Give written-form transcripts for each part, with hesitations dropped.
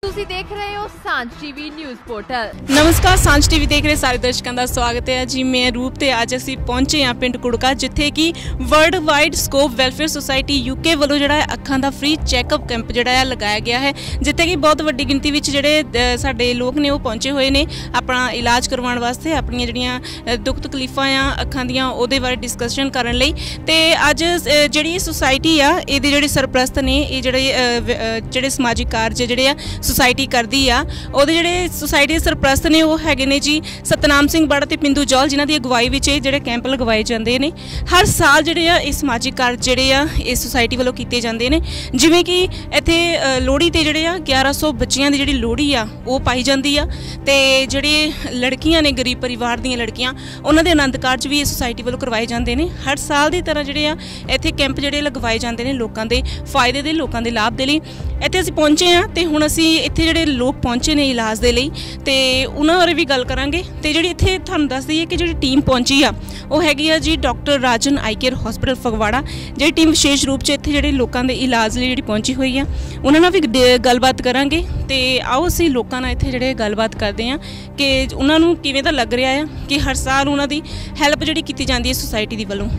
ਤੁਸੀਂ ਦੇਖ ਰਹੇ ਹੋ ਸਾਂਝ ਟੀਵੀ ਨਿਊਜ਼ ਪੋਰਟਲ। नमस्कार, साँझ टीवी देख रहे सारे दर्शकों का स्वागत है जी। मैं रूप ते अज असीं पहुंचे हाँ पिंड कुड़का, जिथे कि world wide scope welfare society UK वालों जिहड़ा अखां दा फ्री चैकअप कैंप जिहड़ा लगाया गया है, जिथे कि बहुत वड्डी गिनती विच जिहड़े साडे लोग ने वो पहुंचे हुए ने अपना इलाज करवाउण वास्ते, अपनियां जिहड़ियां दुख तकलीफां आ अखां दियां उहदे बारे डिस्कशन करन लई। ते अज जिहड़ी सोसाइटी आ इहदे जिहड़े सरप्रस्त ने ये जिहड़े समाजिक कार्य जिहड़े आ सोसाइटी करदी आ, उहदे जिहड़े सोसाइटी दे सरप्रस्त ने वो हैगे ने जी सतनाम सिंह बाड़ा ते पिंदू जौल, जिन्हां दी अगवाई विच जिहड़े कैंप लगवाए जांदे ने। हर साल जिहड़े आ इस समाजिक कार्य जिहड़े आ इस सोसाइटी वालों कीते जांदे ने, जिवें कि इत्थे लोहड़ी ते जिहड़े आ 1100 बच्चियां दी जिहड़ी लोहड़ी आ वो पाई जांदी आ, ते जिहड़े लड़कियां ने गरीब परिवार दीयां लड़कियां उन्हां दे आनंद कारज भी इस सोसाइटी वालों करवाए जांदे ने। हर साल दी तरह जिहड़े आ इत्थे कैंप जिहड़े लगवाए जांदे ने लोकां दे फायदे दे, लोकां दे लाभ दे लई। इत्थे असीं पहुंचे आ ते हुण असीं इत्थे जिहड़े लोग पहुंचे ने इलाज दे लई ते उन्हां बारे भी गल करांगे। ते जिहड़ी इत्थे तुहानूं दस दईए कि जिहड़ी टीम पहुंची आ वो हैगी आ जी doctor Rajan eye care hospital Phagwara. जिहड़ी टीम विशेष रूप से इत्थे जिहड़े लोकां दे इलाज लई जिहड़ी पहुंची हुई आ उन्हां नाल भी गलबात करांगे। ते आओ असीं लोकां नाल इत्थे जिहड़े गलबात करदे आ कि उन्हां नूं किवें दा लग रिहा आ कि हर साल उन्हां दी हैल्प जिहड़ी कीती जांदी है सोसाइटी दी वल्लों।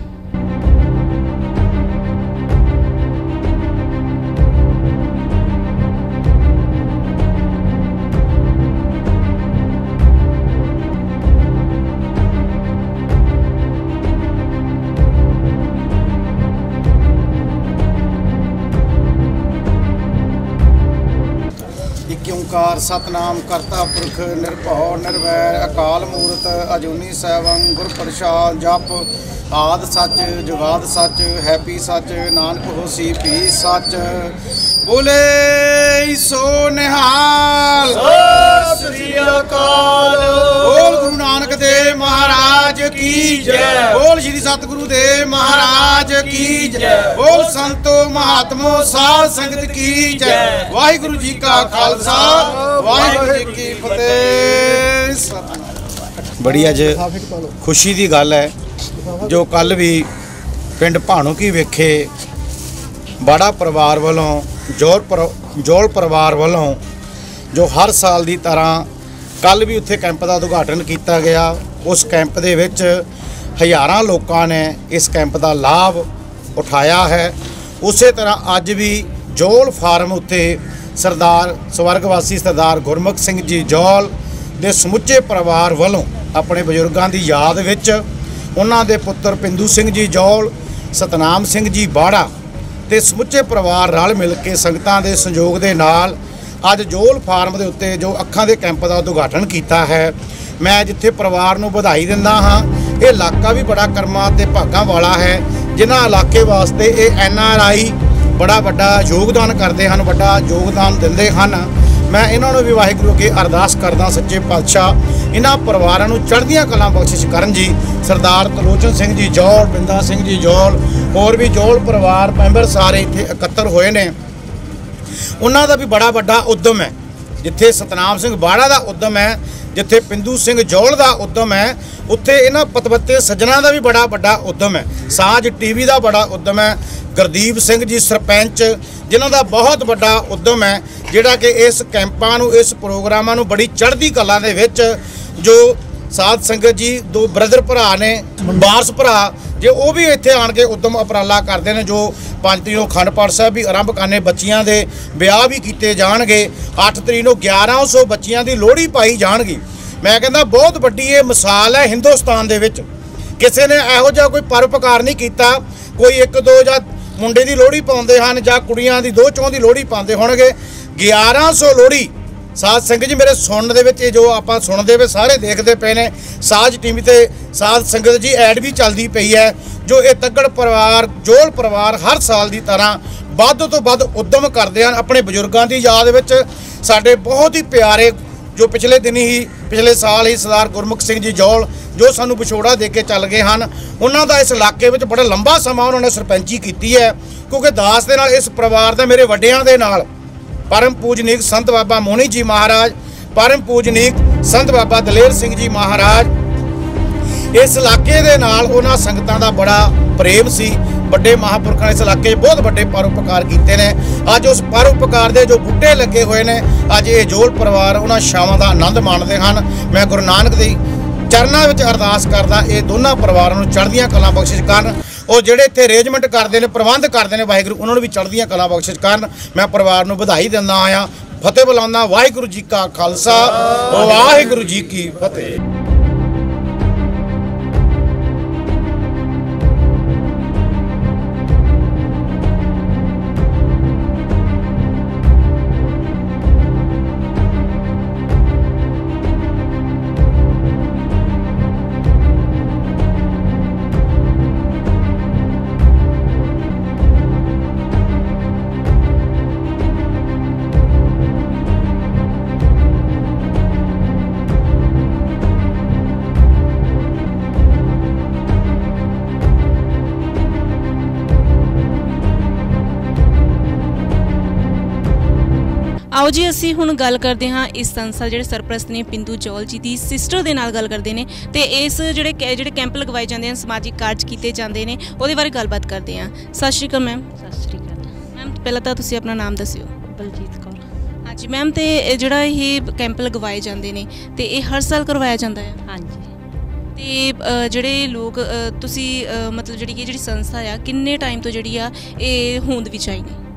ओंकार सतनाम करता पुरख निर्भौ निर्वैर अकाल मूरत अजूनी सैवं गुर प्रसाद जप आद सच जुगाद सच हैप्पी सच नानक होसी भी सच बोले सो निहाल श्री अकाल। बोल गुरु नानक देव महाराज की जय। बोल श्री सतगुरु देव महाराज की जय। बोल संतो महात्मो साध संगत की जय। वाहिगुरु जी का खालसा वाहिगुरु जी की फतेह। बड़ी अज खुशी की गल है जो कल भी पिंड भाणुकी वेखे बाड़ा परिवार वालों जोल परिवार वालों जो हर साल की तरह कल भी उत्थे कैंप का उद्घाटन किया गया। उस कैंप दे विच हज़ारां लोगों ने इस कैंप का लाभ उठाया है। उस तरह अज भी जोल फार्म उत्ते सरदार स्वर्गवासी सरदार गुरमुख सिंह जी जौल दे समुचे परिवार वालों अपने बजुर्गों की याद विच उन्हां दे पुत्र पिंदू सिंह जी जौल सतनाम सिंह जी बाड़ा ते समुचे परिवार रल मिल के संगतां दे संयोग दे नाल अज जोल फार्म के उत्ते जो अखां दे कैंप का उद्घाटन किया है। मैं जिथे परिवार नूं बधाई दिंदा हाँ। ये इलाका भी बड़ा कर्मा ते भागां वाला है, जिन्हां इलाके वास्ते ये NRI बड़ा वड्डा योगदान करते हैं, वड्डा योगदान दिंदे हैं। मैं इन्होंने भी वाहिगुरू अगे अरदास करदा सच्चे पातशाह इन्हां परिवारां नूं चढ़दियां कलां बख्शिश करन जी। सरदार तलोचन सिंह जी जौल, बिंदा सिंह जी जौल होर भी जौल परिवार मैंबर सारे इत्थे इकत्तर होए ने। उन्हां दा भी बड़ा वड्डा उद्यम है। जिथे सतनाम सिंह बाड़ा का उद्यम है, जिथे पिंदू सिंह जौल का उद्यम है, उत्थे इन्हां पतवत्ते सज्जनां दा भी बड़ा वड्डा उद्यम है। साँझ टीवी का बड़ा उद्यम है। गुरदीप सिंह जी सरपंच जिन्हां दा बहुत वड्डा उद्यम है, जिहड़ा कि इस कैंपां नूं इस प्रोग्रामां नूं बड़ी चढ़दी कला दे विच जो साध संगत जी दो ब्रदर भरा ने वारस भरा जे वो भी इत्थे आण के उद्यम उपराला करते हैं। जो 5 तरीक नूं अखंड पाठ साहिब भी आरंभ करने, बच्चियां दे विआह भी कीते जाणगे। 8 तरीक नूं 1100 बच्चियां दी लोहड़ी पाई जाणगी। मैं कहंदा बहुत वड्डी ये मिसाल है हिंदुस्तान दे विच। किसी ने इहो जिहा कोई परोपकार नहीं कीता। कोई 1-2 जां मुंडे की लोहड़ी पाउंदे हन जां कुड़ियां दी 2-4 की लोहड़ी पाउंदे होणगे। 1100 लोहड़ी साध संगत जी मेरे सुनने दे विच जो आपां सुणदे वे सारे देखते पे ने। साँझ टीवी ते साध संगत जी ऐड भी चलती पई है। जो ये तग्गड़ परिवार जोल परिवार हर साल की तरह वध तो वध उद्यम करते हैं अपने बजुर्गों की याद विच। साडे बहुत ही प्यारे जो पिछले दिन ही पिछले साल ही सरदार गुरमुख सिंह जी जौल जो सानू विछोड़ा दे के चल गए हैं, उन्हों का इस इलाके में बड़ा लंबा समा उन्होंने सरपंची की है। क्योंकि दास के नाल इस परिवार का मेरे वड्डियां दे नाल परम पूजनीक संत बाबा मोहनी जी महाराज, परम पूजनीक संत बाबा दलेर सिंह जी महाराज, इस इलाके दे नाल उन्हां संगतां दा बड़ा प्रेम सी, ਵੱਡੇ ਮਹਾਂਪੁਰਖਾਂ ਨੇ ਇਸ ਇਲਾਕੇ 'ਚ ਬਹੁਤ ਵੱਡੇ ਪਰਉਪਕਾਰ ਕੀਤੇ ਨੇ। ਅੱਜ ਉਸ ਪਰਉਪਕਾਰ ਦੇ ਜੋ ਬੂਟੇ ਲੱਗੇ ਹੋਏ ਨੇ, ਅੱਜ ਇਹ ਜੋਲ ਪਰਿਵਾਰ ਉਹਨਾਂ ਛਾਵਾਂ ਦਾ ਆਨੰਦ ਮਾਣਦੇ ਹਨ। ਮੈਂ ਗੁਰੂ ਨਾਨਕ ਦੀ ਚਰਨਾਂ ਵਿੱਚ ਅਰਦਾਸ ਕਰਦਾ ਇਹ ਦੋਨਾਂ ਪਰਿਵਾਰਾਂ ਨੂੰ ਚੜ੍ਹਦੀਆਂ ਕਲਾਂ ਬਖਸ਼ਿਸ਼ ਕਰਨ। ਉਹ ਜਿਹੜੇ ਇੱਥੇ ਅਰੇਂਜਮੈਂਟ ਕਰਦੇ ਨੇ, ਪ੍ਰਬੰਧ ਕਰਦੇ ਨੇ, ਵਾਹਿਗੁਰੂ ਉਹਨਾਂ ਨੂੰ ਵੀ ਚੜ੍ਹਦੀਆਂ ਕਲਾਂ ਬਖਸ਼ਿਸ਼ ਕਰਨ। ਮੈਂ ਪਰਿਵਾਰ ਨੂੰ ਵਧਾਈ ਦਿੰਦਾ ਆਇਆ, ਫਤਿਹ ਬੁਲਾਉਂਦਾ। ਵਾਹਿਗੁਰੂ ਜੀ ਕਾ ਖਾਲਸਾ, ਵਾਹਿਗੁਰੂ ਜੀ ਕੀ ਫਤਿਹ। आओ जी असी हुण गल करते हाँ इस संस्था जिहड़े सरप्रस्त ने पिंदू जौल जी की सिस्टर के नाल गल करते हैं तो इस जिहड़े कैंप लगवाए जाते हैं, समाजिक कार्ज किए जाते हैं, उहदे बारे गलबात करते हैं। सत श्री अकाल मैम। सत श्री अकाल मैम, पहला तो तुसीं अपना नाम दस्सिओ। बलजीत कौर। हाँ जी मैम, तो जिहड़ा ये कैंप लगवाए जाते हैं तो ये हर साल करवाया जाता है? हाँ जी। तो जिहड़े लोग तुसीं मतलब जिहड़ी संस्था आ किन्ने टाइम तो जिहड़ी आ ये होंद विच आई ने?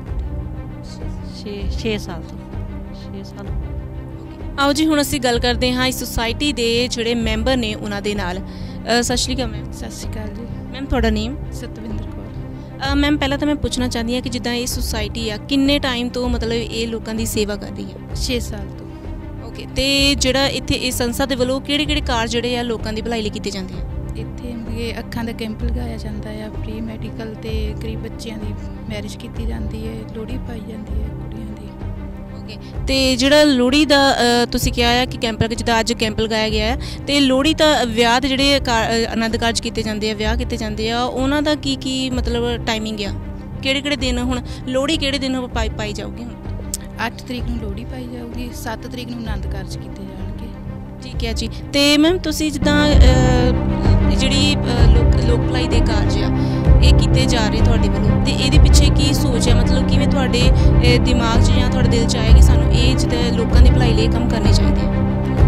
6 साल तो 6 साल। आओ जी हुण असीं गल करते हाँ इस सोसाइटी के जिहड़े मैंबर ने उन्हां दे नाल। सत श्री अकाल मैम। सत श्री अकाल जी। मैम तुहाडा नेम? सतविंदर कौर। मैम पहला तो मैं पूछना चाहती हाँ कि जिद्दां ये सोसाइटी आ किन्ने टाइम तो मतलब ये लोगों की सेवा कर रही है? 6 साल तो। ओके, तो जिहड़ा इत्थे इस संस्था दे वल्लों किहड़े-किहड़े कार्ज जिहड़े आ लोगों की भलाई लई कीते जांदे आ? ਇੱਥੇ ਵੀ ਅੱਖਾਂ ਦਾ ਕੈਂਪ ਲਗਾਇਆ ਜਾਂਦਾ ਆ, ਫ੍ਰੀ ਮੈਡੀਕਲ ਤੇ ਗਰੀਬ ਬੱਚਿਆਂ ਦੀ ਮੈਰਿਜ ਕੀਤੀ ਜਾਂਦੀ ਹੈ, ਲੋਹੜੀ ਪਾਈ ਜਾਂਦੀ ਹੈ ਕੁੜੀਆਂ ਦੀ। ਓਕੇ, ਤੇ ਜਿਹੜਾ ਲੋਹੜੀ ਦਾ ਤੁਸੀਂ ਕਿਹਾ ਆ ਕਿ ਕੈਂਪ ਜਿੱਦਾਂ ਅੱਜ ਕੈਂਪ ਲਗਾਇਆ ਗਿਆ ਹੈ ਤੇ ਲੋਹੜੀ ਤਾਂ ਵਿਆਹ ਦੇ ਜਿਹੜੇ ਆਨੰਦ ਕਾਰਜ ਕੀਤੇ ਜਾਂਦੇ ਆ, ਵਿਆਹ ਕੀਤੇ ਜਾਂਦੇ ਆ, ਉਹਨਾਂ ਦਾ ਕੀ ਮਤਲਬ ਟਾਈਮਿੰਗ ਆ? ਕਿਹੜੇ ਦਿਨ ਹੁਣ ਲੋਹੜੀ ਕਿਹੜੇ ਦਿਨ ਪਾਈ ਜਾਊਗੀ? ਹੁਣ 8 ਤਰੀਕ ਨੂੰ ਲੋਹੜੀ ਪਾਈ ਜਾਊਗੀ, 7 ਤਰੀਕ ਨੂੰ ਆਨੰਦ ਕਾਰਜ ਕੀਤੇ ਜਾਣਗੇ। ਠੀਕ ਹੈ ਜੀ। ਤੇ ਮੈਮ ਤੁਸੀਂ ਜਿੱਦਾਂ ਜਿਹੜੀ ਲੋਕ ਭਲਾਈ ਦੇ ਕਾਰਜ ਆ ਇਹ ਕੀਤੇ ਜਾ ਰਹੇ ਤੁਹਾਡੇ ਵੱਲੋਂ, ਤੇ ਇਹਦੇ ਪਿੱਛੇ ਕੀ ਸੋਚ ਹੈ? ਮਤਲਬ ਕਿਵੇਂ ਤੁਹਾਡੇ ਦਿਮਾਗ 'ਚ ਜਾਂ ਤੁਹਾਡੇ ਦਿਲ 'ਚ ਆਇਆ ਕਿ ਸਾਨੂੰ ਇਹ ਜਿੱਦਾਂ ਲੋਕਾਂ ਦੀ ਭਲਾਈ ਲਈ ਕੰਮ ਕਰਨੇ ਚਾਹੀਦੇ ਆ?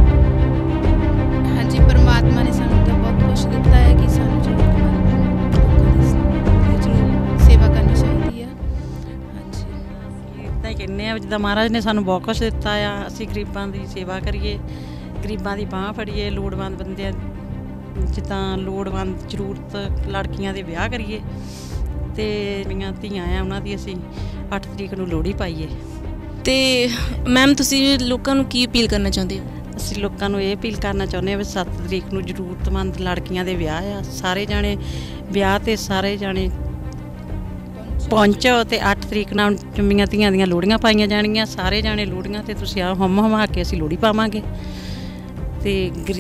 ਹਾਂਜੀ, ਪਰਮਾਤਮਾ ਨੇ ਸਾਨੂੰ ਤਾਂ ਬਹੁਤ ਕੁਛ ਦਿੱਤਾ ਹੈ ਕਿ ਸਾਨੂੰ ਜ਼ਰੂਰਤਮੰਦ ਲੋਕਾਂ ਦੀ ਸੇਵਾ ਕਰਨੀ ਚਾਹੀਦੀ ਆ। ਹਾਂਜੀ, ਇੱਦਾਂ ਹੀ ਕਹਿੰਦੇ ਆ ਜਿੱਦਾਂ ਮਹਾਰਾਜ ਨੇ ਸਾਨੂੰ ਬਹੁਤ ਕੁਛ ਦਿੱਤਾ ਆ, ਅਸੀਂ ਗਰੀਬਾਂ ਦੀ ਸੇਵਾ ਕਰੀਏ, ਗਰੀਬਾਂ ਦੀ ਬਾਂਹ ਫੜੀਏ, ਲੋੜਵੰਦ ਬੰਦਿਆਂ ਜਿੱਦਾਂ ਲੋੜਵੰਦ ਜ਼ਰੂਰਤ ਲੜਕੀਆਂ ਦੇ ਵਿਆਹ ਕਰੀਏ, ਤੇ ਮੇਰੀਆਂ ਧੀਆਂ ਆ ਉਹਨਾਂ ਦੀ ਅਸੀਂ 8 ਤਰੀਕ ਨੂੰ ਲੋਹੜੀ ਪਾਈਏ। ਤੇ ਮੈਮ ਤੁਸੀਂ ਲੋਕਾਂ ਨੂੰ ਕੀ ਅਪੀਲ ਕਰਨਾ ਚਾਹੁੰਦੇ ਹੋ? ਅਸੀਂ ਲੋਕਾਂ ਨੂੰ ਇਹ ਅਪੀਲ ਕਰਨਾ ਚਾਹੁੰਦੇ ਹਾਂ ਵੀ 7 ਤਰੀਕ ਨੂੰ ਜ਼ਰੂਰਤਮੰਦ ਲੜਕੀਆਂ ਦੇ ਵਿਆਹ ਆ, ਸਾਰੇ ਜਾਣੇ ਵਿਆਹ 'ਤੇ ਸਾਰੇ ਜਾਣੇ ਪਹੁੰਚੋ, ਤੇ 8 ਤਰੀਕ ਨਾਲ ਚੁੰਮੀਆਂ ਧੀਆਂ ਦੀਆਂ ਲੋਹੜੀਆਂ ਪਾਈਆਂ ਜਾਣਗੀਆਂ। ਸਾਰੇ ਜਾਣੇ ਲੋਹੜੀਆਂ 'ਤੇ ਤੁਸੀਂ ਆ ਹਮਾ ਕੇ ਅਸੀਂ ਲੋਹੜੀ ਪਾਵਾਂਗੇ, ਤੇ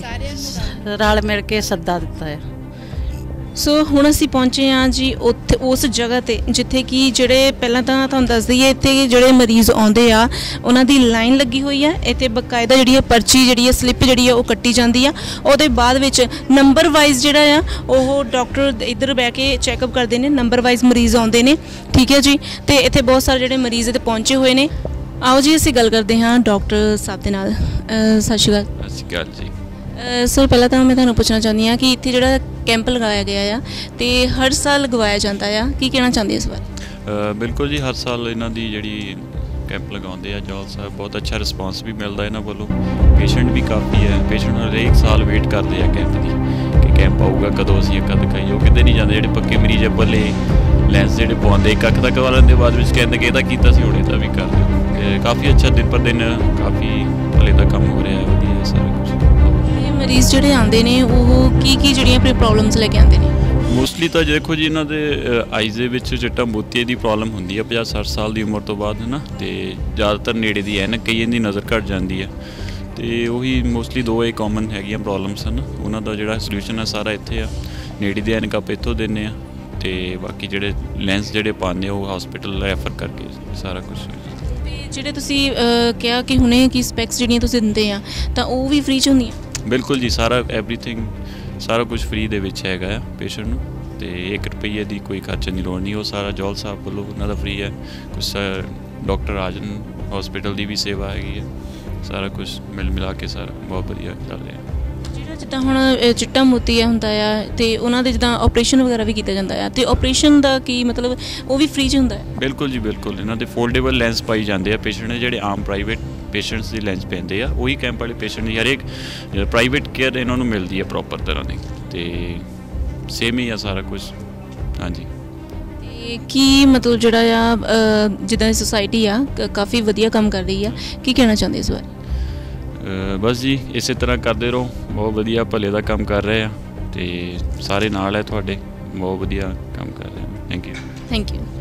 ਰਲ ਮਿਲ ਕੇ ਸੱਦਾ ਦਿੱਤਾ ਹੈ। ਸੋ ਹੁਣ ਅਸੀਂ ਪਹੁੰਚੇ ਹਾਂ ਜੀ ਉੱਥੇ ਉਸ ਜਗ੍ਹਾ 'ਤੇ ਜਿੱਥੇ ਕਿ ਜਿਹੜੇ ਪਹਿਲਾਂ ਤਾਂ ਤੁਹਾਨੂੰ ਦੱਸ ਦਈਏ ਇੱਥੇ ਜਿਹੜੇ ਮਰੀਜ਼ ਆਉਂਦੇ ਆ ਉਹਨਾਂ ਦੀ ਲਾਈਨ ਲੱਗੀ ਹੋਈ ਹੈ। ਇੱਥੇ ਬਕਾਇਦਾ ਜਿਹੜੀ ਹੈ ਪਰਚੀ ਜਿਹੜੀ ਹੈ ਸਲਿੱਪ ਜਿਹੜੀ ਹੈ ਉਹ ਕੱਟੀ ਜਾਂਦੀ ਆ। ਉਹਦੇ ਬਾਅਦ ਵਿੱਚ ਨੰਬਰ ਵਾਈਜ਼ ਜਿਹੜਾ ਆ ਉਹ ਡਾਕਟਰ ਇੱਧਰ ਬਹਿ ਕੇ ਚੈੱਕਅਪ ਕਰਦੇ ਨੇ, ਨੰਬਰ ਵਾਈਜ਼ ਮਰੀਜ਼ ਆਉਂਦੇ ਨੇ। ਠੀਕ ਹੈ ਜੀ, ਤੇ ਇੱਥੇ ਬਹੁਤ ਸਾਰੇ ਜਿਹੜੇ ਮਰੀਜ਼ ਇੱਥੇ ਪਹੁੰਚੇ ਹੋਏ ਨੇ। आओ जी ਅਸੀਂ ਗੱਲ ਕਰਦੇ ਹਾਂ ਡਾਕਟਰ ਸਾਹਿਬ ਦੇ ਨਾਲ। ਸਤਿ ਸ਼੍ਰੀ ਅਕਾਲ। ਸਤਿ ਸ਼੍ਰੀ ਅਕਾਲ ਜੀ। ਸਰ ਪਹਿਲਾਂ ਤਾਂ ਮੈਂ ਤੁਹਾਨੂੰ ਪੁੱਛਣਾ ਚਾਹੁੰਦੀ ਹਾਂ ਕਿ ਇੱਥੇ ਜਿਹੜਾ ਕੈਂਪ ਲਗਾਇਆ ਗਿਆ ਆ ਤੇ ਹਰ ਸਾਲ ਲਗਵਾਇਆ ਜਾਂਦਾ ਆ, ਕੀ ਕਹਿਣਾ ਚਾਹੁੰਦੇ ਇਸ ਬਾਰੇ? ਬਿਲਕੁਲ ਜੀ, ਹਰ ਸਾਲ ਇਹਨਾਂ ਦੀ ਜਿਹੜੀ ਕੈਂਪ ਲਗਾਉਂਦੇ ਆ ਜੌਲ ਸਾਹਿਬ, ਬਹੁਤ ਅੱਛਾ ਰਿਸਪੌਂਸ ਵੀ ਮਿਲਦਾ ਇਹਨਾਂ ਵੱਲੋਂ। ਪੇਸ਼ੈਂਟ ਵੀ ਕਾਫੀ ਹੈ, ਪੇਸ਼ੈਂਟ ਹਰੇਕ ਸਾਲ ਵੇਟ ਕਰਦੇ ਆ ਕੈਂਪ ਦੀ ਕਿ ਕੈਂਪ ਆਊਗਾ ਕਦੋਂ, ਅਸੀਂ ਅੱਖਾਂ ਦਿਖਾਈਏ। ਉਹ ਕਿਤੇ ਨਹੀਂ ਜਾਂਦੇ, ਜਿਹੜੇ ਪੱਕੇ ਮਰੀਜ਼ ਆ ਬੱਲੇ ਲੈਂਸ ਜਿਹੜੇ ਪਵਾਉਂਦੇ ਇੱਕ ਅੱਖ ਦਾ ਕਰਵਾ ਲੈਂਦੇ, ਬਾਅਦ ਵਿੱਚ ਕਹਿੰਦੇ ਕਿ ਇਹਦਾ ਕੀਤਾ ਸੀ ਹੁਣ ਇਹਦਾ ਵੀ ਕਰ ਦਿਓ। ਕਾਫੀ ਅੱਛਾ ਦਿਨ ਪਰ ਦਿਨ ਕਾਫੀ ਭਲੇ ਦਾ ਕੰਮ ਹੋ ਰਿਹਾ ਹੈ, ਵਧੀਆ ਸਾਰਾ ਕੁਝ। ਇਹ ਮਰੀਜ਼ ਜਿਹੜੇ ਆਉਂਦੇ ਨੇ ਉਹ ਕੀ ਜਿਹੜੀਆਂ ਆਪਣੀ ਪ੍ਰੋਬਲਮਸ ਲੈ ਕੇ ਆਉਂਦੇ ਨੇ? ਮੋਸਟਲੀ ਤਾਂ ਦੇਖੋ ਜੀ ਇਹਨਾਂ ਦੇ ਆਈਜ਼ ਦੇ ਵਿੱਚ ਚਿੱਟਾ ਮੋਤੀਏ ਦੀ ਪ੍ਰੋਬਲਮ ਹੁੰਦੀ ਹੈ 50-60 ਸਾਲ ਦੀ ਉਮਰ ਤੋਂ ਬਾਅਦ, ਹੈ ਨਾ। ਅਤੇ ਜ਼ਿਆਦਾਤਰ ਨੇੜੇ ਦੀ ਐਨਕ, ਕਈਆਂ ਦੀ ਨਜ਼ਰ ਘੱਟ ਜਾਂਦੀ ਹੈ, ਅਤੇ ਉਹੀ ਮੋਸਟਲੀ ਦੋ ਇਹ ਕਾਮਨ ਹੈਗੀਆਂ ਪ੍ਰੋਬਲਮਸ ਹਨ। ਉਹਨਾਂ ਦਾ ਜਿਹੜਾ ਸਲਿਊਸ਼ਨ ਹੈ ਸਾਰਾ ਇੱਥੇ ਆ। ਨੇੜੇ ਦੀ ਐਨਕ ਆਪਾਂ ਇੱਥੋਂ ਦਿੰਦੇ ਹਾਂ, ਅਤੇ ਬਾਕੀ ਜਿਹੜੇ ਲੈਂਸ ਜਿਹੜੇ ਪਾਉਂਦੇ ਉਹ ਹਸਪੀਟਲ ਰੈਫਰ ਕਰਕੇ ਸਾਰਾ ਕੁਛ। ਜਿਹੜੇ ਤੁਸੀਂ ਕਿਹਾ ਕਿ ਹੁਣੇ ਕਿ ਸਪੈਕਸ ਜਿਹੜੀਆਂ ਤੁਸੀਂ ਦਿੰਦੇ ਆ ਤਾਂ ਉਹ ਵੀ ਫ੍ਰੀ 'ਚ ਹੁੰਦੀਆਂ? ਬਿਲਕੁਲ ਜੀ, ਸਾਰਾ ਐਵਰੀਥਿੰਗ ਸਾਰਾ ਕੁਝ ਫ੍ਰੀ ਦੇ ਵਿੱਚ ਹੈਗਾ ਆ ਪੇਸ਼ੈਂਟ ਨੂੰ, तो 1 रुपये की कोई खर्चन की लोड़ नहीं, वो सारा जौल साहब वालों उन्होंने फ्री है। कुछ डॉक्टर राजन हॉस्पिटल की भी सेवा हैगी है, सारा कुछ मिल मिला के सारा बहुत बढ़िया चल रहा है। जिद्दां हुण चिट्टा मोतीया हुंदा आ ते उन्हां दे जिद्दां ऑपरेशन वगैरह भी कीता जांदा आ ते ऑपरेशन दा की मतलब वो भी फ्री च हुंदा है? बिल्कुल जी बिल्कुल, इन्हां दे फोल्डेबल लेंस पाई जांदे आ पेशेंट ने, जिहड़े आम प्राइवेट पेशेंट्स की लेंस पैंदे आ उही कैंप वाले पेशेंट हर एक प्राइवेट केयर इन्हां नूं मिलदी है प्रॉपर तरह दी, ते सेम ही आ सारा कुछ। हाँ जी, की मतलब जिहड़ा आ जिद्दां सोसाइटी आ काफ़ी वधिया काम कर रही है, की कहना चाहते इस बारे? बस जी इस तरह करते रहो, बहुत वधिया भले का काम कर रहे हैं, तो सारे नाल है तुहाडे, बहुत वधिया काम कर रहे हैं। Thank you. Thank you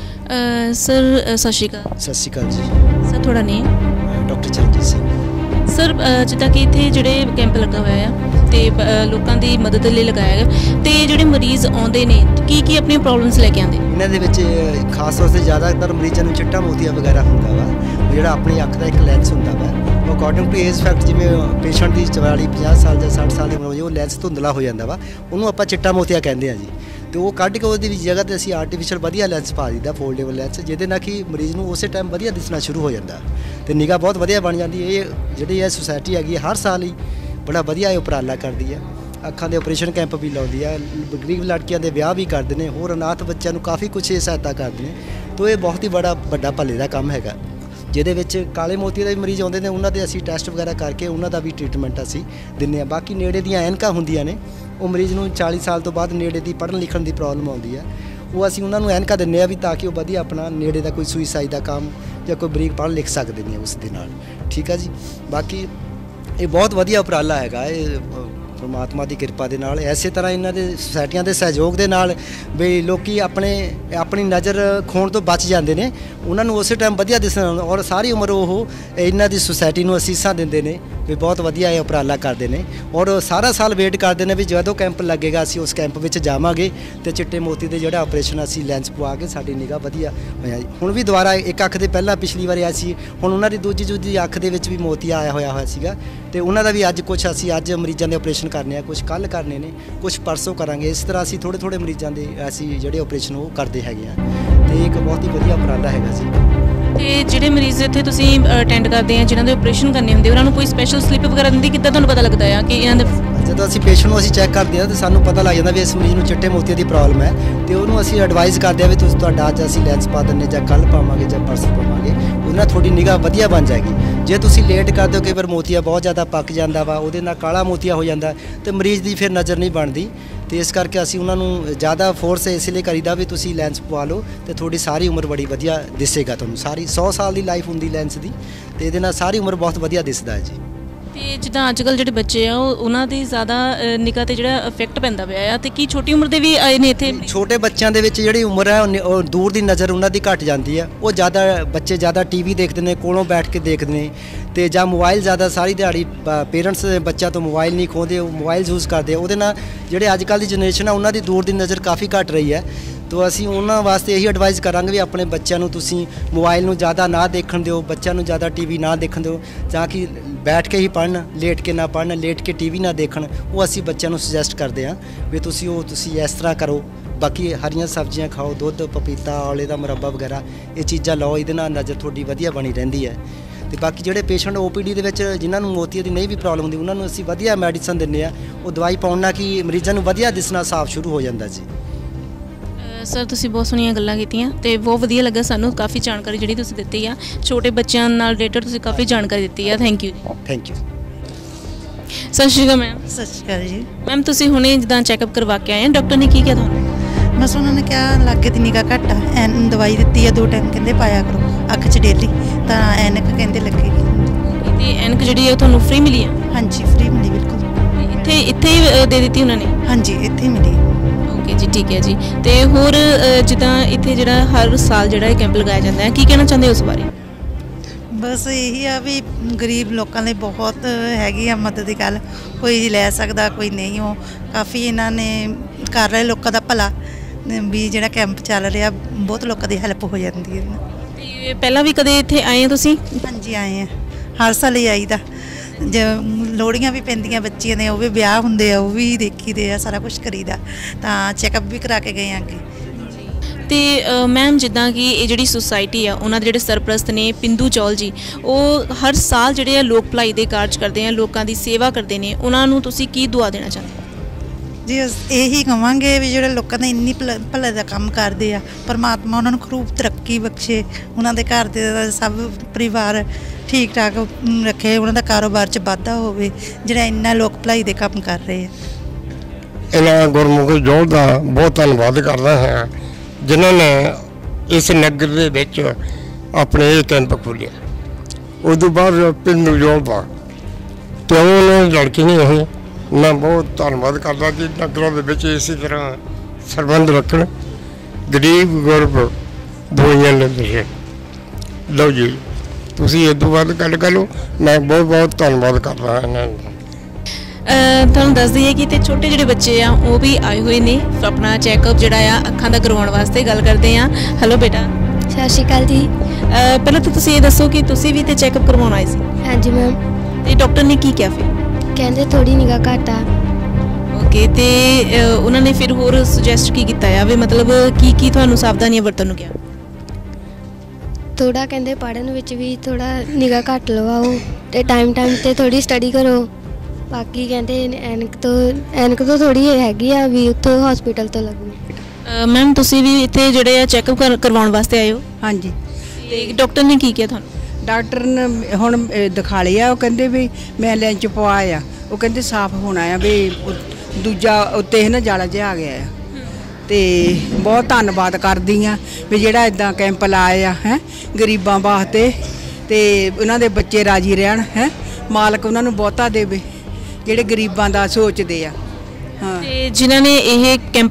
sir. सत श्री अकाल। सत श्री अकाल जी। सर थोड़ा name? Doctor Charanjit Singh. Sir जिद्दां कि इत्थे जिहड़े कैंप लगा हुआ है ते लोकां दी मदद लई लगाया गया, ते जिहड़े मरीज़ आउंदे ने की अपनी प्रॉब्लम्स लैके आंदे? इन्हां दे विच खास तौर ते ज़्यादातर मरीज़ां नूं चिट्टा मोतिया वगैरह हुंदा वा, जिहड़ा अपनी अख दा एक लेंस हुंदा वा, अकॉर्डिंग टू एज फैक्ट जिवें पेशेंट की 44-50 साल या 60 साल की उम्र हो लेंस धुंधला हो जाता वा, उन्होंने आप चिट्टा मोतिया कहते हैं जी। तो वो कढ़ के उसकी जगह तो असी आर्टिफिशियल वधिया लेंस पा दीदा, फोल्डेबल लेंस, जिहदे नाल कि मरीज़ नूं उस टाइम वधिया दिसना शुरू हो जाता, तो निगाह बहुत वधिया बन जाती है। ये जिहड़ी है सोसाइटी हैगी हर साल ही बड़ा वधिया उपराला करती है, अखां दे ऑपरेशन कैंप भी लाउंदी है, गरीब लड़कियां दे विआह भी करते हैं, होर अनाथ बच्चों नूं काफ़ी कुछ सहायता करते हैं। तो ये बहुत ही बड़ा वड्डा भले का काम हैगा, ਜਿਹਦੇ ਵਿੱਚ ਕਾਲੇ ਮੋਤੀ ਦੇ ਮਰੀਜ਼ ਆਉਂਦੇ ਨੇ, ਉਹਨਾਂ ਦੇ ਅਸੀਂ ਟੈਸਟ ਵਗੈਰਾ ਕਰਕੇ ਉਹਨਾਂ ਦਾ ਵੀ ਟ੍ਰੀਟਮੈਂਟ ਅਸੀਂ ਦਿੰਦੇ ਹਾਂ। ਬਾਕੀ ਨੇੜੇ ਦੀਆਂ ਐਨਕਾਂ ਹੁੰਦੀਆਂ ਨੇ, ਉਹ ਮਰੀਜ਼ ਨੂੰ 40 ਸਾਲ ਤੋਂ ਬਾਅਦ ਨੇੜੇ ਦੀ ਪੜ੍ਹਨ ਲਿਖਣ ਦੀ ਪ੍ਰੋਬਲਮ ਆਉਂਦੀ ਹੈ, ਉਹ ਅਸੀਂ ਉਹਨਾਂ ਨੂੰ ਐਨਕਾਂ ਦਿੰਦੇ ਹਾਂ ਵੀ ਤਾਂ ਕਿ ਉਹ ਵਧੀਆ ਆਪਣਾ ਨੇੜੇ ਦਾ ਕੋਈ ਸੂਈ ਸਾਈ ਦਾ ਕੰਮ ਜਾਂ ਕੋਈ ਬਰੀਕ ਪੜ੍ਹ ਲਿਖ ਸਕਦੇ ਨੇ ਉਸ ਦੇ ਨਾਲ। ਠੀਕ ਹੈ ਜੀ, ਬਾਕੀ ਇਹ ਬਹੁਤ ਵਧੀਆ ਉਪਰਾਲਾ ਹੈਗਾ ਇਹ परमात्मा की कृपा के नाल। इस तरह इन्हां दे सोसाइटियां के सहयोग के नाल भी लोग अपनी नज़र खोण तो बच जाते हैं, उन्होंने उस टाइम वधिया दिसना, और सारी उम्र वो इन्हां दी सोसाइटी नूं असीसां दिंदे ने भी बहुत वधिया ये उपराला करते हैं, और सारा साल वेट करते हैं भी जदों कैंप लगेगा असीं उस कैंप में जावांगे तो चिट्टे मोती के जोड़ा ऑपरेशन असीं लेंस पवा के साडी निगाह वधिया होया। हुण भी दुबारा एक अख दे पहला पिछली बार आया सी, हुण उन्हां दी दूजी अख दे विच भी मोतिया आया होया सीगा, ते उन्हां दा भी अज कुछ असीं अज मरीज़ां दे ऑपरेशन करने हैं, कुछ कल करने ने, कुछ परसों करांगे। इस तरह असीं थोड़े थोड़े मरीज़ां दे असीं जिहड़े ऑपरेशन वो करते हैगे आ, ते एक बहुत ही वधिया उपराला हैगा जी। ਤੇ ਜਿਹੜੇ ਮਰੀਜ਼ ਇੱਥੇ ਤੁਸੀਂ ਅਟੈਂਡ ਕਰਦੇ ਆ ਜਿਨ੍ਹਾਂ ਦੇ ਆਪਰੇਸ਼ਨ ਕਰਨੇ ਹੁੰਦੇ, ਉਹਨਾਂ ਨੂੰ ਕੋਈ ਸਪੈਸ਼ਲ ਸਲਿੱਪ ਵਗੈਰਾ ਦਿੰਦੀ, ਕਿੱਦਾਂ ਤੁਹਾਨੂੰ ਪਤਾ ਲੱਗਦਾ ਆ ਕਿ ਇਹਨਾਂ ਦੇ? ਜਦੋਂ ਅਸੀਂ ਪੇਸ਼ੈਂਟ ਨੂੰ ਅਸੀਂ ਚੈੱਕ ਕਰਦੇ ਹਾਂ ਤਾਂ ਸਾਨੂੰ ਪਤਾ ਲੱਗ ਜਾਂਦਾ ਵੀ ਇਸ ਮਰੀਜ਼ ਨੂੰ ਚਿੱਟੇ ਮੋਤੀਆਂ ਦੀ ਪ੍ਰੋਬਲਮ ਹੈ, ਤੇ ਉਹਨੂੰ ਅਸੀਂ ਐਡਵਾਈਜ਼ ਕਰਦੇ ਹਾਂ ਵੀ ਤੁਸੀਂ ਤੁਹਾਡਾ ਅੱਜ ਅਸੀਂ ਲੈਂਸ ਪਾ ਦਿੰਦੇ ਜਾਂ ਕੱਲ੍ਹ ਪਾਵਾਂਗੇ ਜਾਂ ਪਰਸੋਂ ਪਾਵਾਂਗੇ, ਉਹਦੇ ਨਾਲ ਤੁਹਾਡੀ ਨਿਗਾਹ ਵਧੀਆ ਬਣ ਜਾਏਗੀ। ਜੇ ਤੁਸੀਂ ਲੇਟ ਕਰਦੇ ਹੋ ਕਈ ਵਾਰ ਮੋਤੀਆ ਬਹੁਤ ਜ਼ਿਆਦਾ ਪੱਕ ਜਾਂਦਾ ਵਾ, ਉਹਦੇ ਨਾਲ ਕਾਲਾ ਮੋਤੀਆ ਹੋ ਜਾਂਦਾ ਤੇ ਮਰੀਜ਼ ਦੀ ਫਿਰ ਨਜ਼ਰ ਨਹੀਂ ਬਣਦੀ, ਤੇ ਇਸ ਕਰਕੇ ਅਸੀਂ ਉਹਨਾਂ ਨੂੰ ਜ਼ਿਆਦਾ ਫੋਰਸ ਇਸ ਲਈ ਕਰੀਦਾ ਵੀ ਤੁਸੀਂ ਲੈਂਸ ਪਵਾ ਲਓ ਤੇ ਤੁਹਾਡੀ ਸਾਰੀ ਉਮਰ ਬੜੀ ਵਧੀਆ ਦਿਸੇਗਾ ਤੁਹਾਨੂੰ, ਸਾਰੀ 100 ਸਾਲ ਦੀ ਲਾਈਫ ਹੁੰਦੀ ਲੈਂਸ ਦੀ, ਤੇ ਇਹਦੇ ਨਾਲ ਸਾਰੀ ਉਮਰ ਬਹੁਤ ਵਧੀਆ ਦਿਸਦਾ ਹੈ ਜੀ। ਤੇ ਜਿੱਦਾਂ ਅੱਜ ਕੱਲ੍ਹ ਜਿਹੜੇ ਬੱਚੇ ਆ ਉਹਨਾਂ ਦੀ ਜ਼ਿਆਦਾ ਨਿਗਾਹ 'ਤੇ ਜਿਹੜਾ ਇਫੈਕਟ ਪੈਂਦਾ ਪਿਆ ਆ, ਤੇ ਕੀ ਛੋਟੀ ਉਮਰ ਦੇ ਵੀ ਆਏ ਨੇ ਇੱਥੇ? ਛੋਟੇ ਬੱਚਿਆਂ ਦੇ ਵਿੱਚ ਜਿਹੜੀ ਉਮਰ ਹੈ ਉਹ ਦੂਰ ਦੀ ਨਜ਼ਰ ਉਹਨਾਂ ਦੀ ਘੱਟ ਜਾਂਦੀ ਹੈ, ਉਹ ਬੱਚੇ ਜ਼ਿਆਦਾ TV ਦੇਖਦੇ ਨੇ, ਕੋਲੋਂ ਬੈਠ ਕੇ ਦੇਖਦੇ ਨੇ, ਤੇ ਜਾਂ ਮੋਬਾਈਲ ਜ਼ਿਆਦਾ ਸਾਰੀ ਦਿਹਾੜੀ ਪੇਰੈਂਟਸ ਬੱਚਿਆਂ ਤੋਂ ਮੋਬਾਈਲ ਨਹੀਂ ਖੋਹਦੇ, ਉਹ ਮੋਬਾਈਲ ਯੂਜ਼ ਕਰਦੇ, ਉਹਦੇ ਨਾਲ ਜਿਹੜੇ ਅੱਜ ਕੱਲ੍ਹ ਦੀ ਜਨਰੇਸ਼ਨ ਆ ਉਹਨਾਂ ਦੀ ਦੂਰ ਦੀ ਨਜ਼ਰ ਕਾਫੀ ਘੱਟ ਰਹੀ ਹੈ। तो असी उन्होंने वास्ते यही एडवाइस करांगे भी अपने बच्चों को तुसी मोबाइल में ज़्यादा ना देखण दिओ, बच्चों को ज़्यादा TV ना देखण दिओ, ताकि बैठ के ही पढ़न, लेट के ना पढ़न, लेट के TV ना देखण। वो असी बच्चों को सुजैसट करते हैं भी तुसी इस तरह करो। बाकी हरियां सब्जियां खाओ, दुध पपीता आले का मुरब्बा वगैरह ये चीज़ां लो, ये नज़र थोड़ी वधिया बनी रहिंदी है। तो बाकी जोड़े पेशेंट OPD के जिन्होंने मोतिया की नहीं भी प्रॉब्लम होंगी उन्होंने असी वधिया मैडिसन दिंदे आ, वो दवाई पाउण नाल कि मरीज़ां नूं वधिया दिसना साफ शुरू हो जाता जी। सर तुसीं बहुत सोहणियां गल्लां कीतियां ते बहुत वधिया लगा सानूं, काफ़ी जानकारी जिहड़ी तुसीं दित्ती आ, छोटे बच्चों नाल रिलेटेड तुसीं काफ़ी जानकारी दित्ती आ। थैंक यू जी। Thank you. सत श्री अकाल मैम। सत श्री अकाल जी। मैम तुसीं हुणे जिद्दां चैकअप करवा के आए हैं, डॉक्टर ने की किया तुहानूं? बस उन्होंने क्या लागे दी निगाह घट आ, दवाई दित्ती है 2 टाइम कहंदे पाया करो अख च डेली, तां ऐनक कहंदे लगेगी। ते ऐनक जिहड़ी है तुहानूं फ्री मिली है? हाँ जी फ्री मिली बिल्कुल। इत्थे ही दे दित्ती उन्होंने? हाँ जी इत्थे ही मिली। जी ठीक है जी। तो होर जिद्दां इत्थे जिहड़ा हर साल जिहड़ा कैंप लगाया जाता है, की कहना चाहते हो उस बारे? बस यही आ भी गरीब लोगों ने बहुत हैगी मदद की गल, कोई लै सकदा कोई नहीं, हो काफ़ी इन्होंने कर रहे लोगों का भला भी जिहड़ा कैंप चल रहा बहुत लोगों की हैल्प हो जाती है। पहला भी कदे इत्थे आए हैं तुसीं? हाँ जी आए हैं, हर साल ही आईदा, ਜੇ ਲੋੜੀਆਂ ਵੀ ਪੈਂਦੀਆਂ ਬੱਚੀਆਂ ਦੇ, ਉਹ ਵੀ ਵਿਆਹ ਹੁੰਦੇ ਆ, ਉਹ ਵੀ ਦੇਖੀਦੇ ਆ, ਸਾਰਾ ਕੁਝ ਕਰੀਦਾ। ਤਾਂ ਚੈੱਕਅਪ ਵੀ ਕਰਾ ਕੇ ਗਏ ਅੱਗੇ। ਤੇ ਮੈਮ ਜਿੱਦਾਂ ਕਿ ਇਹ ਜਿਹੜੀ ਸੁਸਾਇਟੀ ਆ ਉਹਨਾਂ ਦੇ ਜਿਹੜੇ ਸਰਪ੍ਰਸਤ ਨੇ ਪਿੰਦੂ ਚੌਲ ਜੀ, ਉਹ ਹਰ ਸਾਲ ਜਿਹੜੇ ਆ ਲੋਕ ਭਲਾਈ ਦੇ ਕਾਰਜ ਕਰਦੇ ਆ, ਲੋਕਾਂ ਦੀ ਸੇਵਾ ਕਰਦੇ ਨੇ, ਉਹਨਾਂ ਨੂੰ ਤੁਸੀਂ ਕੀ ਦੁਆ ਦੇਣਾ ਚਾਹੁੰਦੇ ਹੋ? ਜੀ ਇਹੀ ਕਹਾਂਗੇ ਵੀ ਜਿਹੜੇ ਲੋਕਾਂ ਦਾ ਇੰਨੀ ਭਲੇ ਦਾ ਕੰਮ ਕਰਦੇ ਆ, ਪਰਮਾਤਮਾ ਉਹਨਾਂ ਨੂੰ ਖੂਬ ਤਰੱਕੀ ਬਖਸ਼ੇ, ਉਹਨਾਂ ਦੇ ਘਰ ਦੇ ਸਭ ਪਰਿਵਾਰ ਠੀਕ ਠਾਕ ਰੱਖੇ, ਉਹਨਾਂ ਦਾ ਕਾਰੋਬਾਰ 'ਚ ਵਾਧਾ ਹੋਵੇ, ਜਿਹੜਾ ਇੰਨਾ ਲੋਕ ਭਲਾਈ ਦੇ ਕੰਮ ਕਰ ਰਹੇ ਆ। ਇਹਨਾਂ ਗੁਰਮੁਖੀ ਜੋੜ ਦਾ ਬਹੁਤ ਧੰਨਵਾਦ ਕਰਦਾ ਹਾਂ ਜਿਨ੍ਹਾਂ ਨੇ ਇਸ ਨਗਰ ਦੇ ਵਿੱਚ ਆਪਣੇ ਇਹ ਕੈਂਪ ਖੋਲ੍ਹਿਆ। ਉਸ ਤੋਂ ਬਾਅਦ ਪਿੰਡੂ ਜੋੜ ਦਾ ਤੇ ਉਹਨਾਂ ਲੜਕੀ ਨਹੀਂ ਹੋਈ, ਮੈਂ ਬਹੁਤ ਧੰਨਵਾਦ ਕਰਦਾ ਕਿ ਨਗਰਾਂ ਦੇ ਵਿੱਚ ਇਸੇ ਤਰ੍ਹਾਂ ਸੰਬੰਧ ਰੱਖਣ, ਗਰੀਬ ਗੁਰਬ ਦਵਾਈਆਂ ਲੈਂਦੇ। ਲਓ ਜੀ ਤੁਸੀਂ ਇਹ ਤੋਂ ਬਾਅਦ ਗੱਲ ਕਰ ਲਓ। ਮੈਂ ਬਹੁਤ ਬਹੁਤ ਧੰਨਵਾਦ ਕਰਦਾ ਹਾਂ ਇਹਨਾਂ ਦਾ। ਤੁਹਾਨੂੰ ਦੱਸ ਦਈਏ ਕਿ ਤੇ ਛੋਟੇ ਜਿਹੜੇ ਬੱਚੇ ਆ ਉਹ ਵੀ ਆਏ ਹੋਏ ਨੇ ਆਪਣਾ ਚੈੱਕਅਪ ਜਿਹੜਾ ਆ ਅੱਖਾਂ ਦਾ ਕਰਵਾਉਣ ਵਾਸਤੇ। ਗੱਲ ਕਰਦੇ ਆ। ਹੈਲੋ ਬੇਟਾ। ਸਤਿ ਸ਼੍ਰੀ ਅਕਾਲ ਜੀ। ਪਹਿਲਾਂ ਤਾਂ ਤੁਸੀਂ ਇਹ ਦੱਸੋ ਕਿ ਤੁਸੀਂ ਵੀ ਤੇ ਚੈੱਕਅਪ ਕਰਵਾਉਣ ਆਏ ਸੀ? ਹਾਂਜੀ ਮੈਮ। ਤੇ ਡਾਕਟਰ ਨੇ ਕੀ ਕਿਹਾ ਫਿਰ? ਕਹਿੰਦੇ ਥੋੜੀ ਨਿਗਾਹ ਘੱਟ ਆ। ਓਕੇ। ਤੇ ਉਹਨਾਂ ਨੇ ਫਿਰ ਹੋਰ ਸੁਜੈਸਟ ਕੀ ਕੀਤਾ ਆ ਵੀ ਮਤਲਬ ਕੀ ਤੁਹਾਨੂੰ ਸਾਵਧਾਨੀਆਂ ਵਰਤਣ ਨੂੰ ਕਿਹਾ? ਥੋੜਾ ਕਹਿੰਦੇ ਪੜ੍ਹਨ ਵਿੱਚ ਵੀ ਥੋੜਾ ਨਿਗਾਹ ਘੱਟ ਲਵਾਓ ਤੇ ਟਾਈਮ ਤੇ ਥੋੜੀ ਸਟੱਡੀ ਕਰੋ। ਬਾਕੀ ਕਹਿੰਦੇ ਐਨਕ ਤੋਂ ਥੋੜੀ ਹੈਗੀ ਆ ਵੀ ਉੱਥੋਂ ਹਸਪੀਟਲ ਤੋਂ ਲੱਗਣੀ। ਮੈਮ ਤੁਸੀਂ ਵੀ ਇੱਥੇ ਜਿਹੜੇ ਆ ਚੈੱਕਅਪ ਕਰਵਾਉਣ ਵਾਸਤੇ ਆਏ ਹੋ? ਹਾਂਜੀ। ਤੇ ਡਾਕਟਰ ਨੇ ਕੀ ਕਿਹਾ ਤੁਹਾਨੂੰ? ਡਾਕਟਰ ਨੇ ਹੁਣ ਦਿਖਾ ਲਿਆ, ਉਹ ਕਹਿੰਦੇ ਵੀ ਮੈਂ ਲੈਂਚ ਪਵਾਇਆ, ਉਹ ਕਹਿੰਦੇ ਸਾਫ਼ ਹੋਣਾ ਆ ਵੀ ਦੂਜਾ ਉੱਤੇ ਨਾ ਜਾਲਾ ਜਿਹਾ ਆ ਗਿਆ ਆ। ਤੇ ਬਹੁਤ ਧੰਨਵਾਦ ਕਰਦੀ ਆ ਵੀ ਜਿਹੜਾ ਇਦਾਂ ਕੈਂਪ ਲਾਇਆ ਹੈ ਗਰੀਬਾਂ ਵਾਸਤੇ, ਤੇ ਉਹਨਾਂ ਦੇ ਬੱਚੇ ਰਾਜੀ ਰਹਿਣ ਹੈ, ਮਾਲਕ ਉਹਨਾਂ ਨੂੰ ਬਹੁਤਾ ਦੇਵੇ ਜਿਹੜੇ ਗਰੀਬਾਂ ਦਾ ਸੋਚਦੇ ਆ। ਹਾਂ। ਤੇ ਜਿਨ੍ਹਾਂ ਨੇ ਇਹ ਕੈਂਪ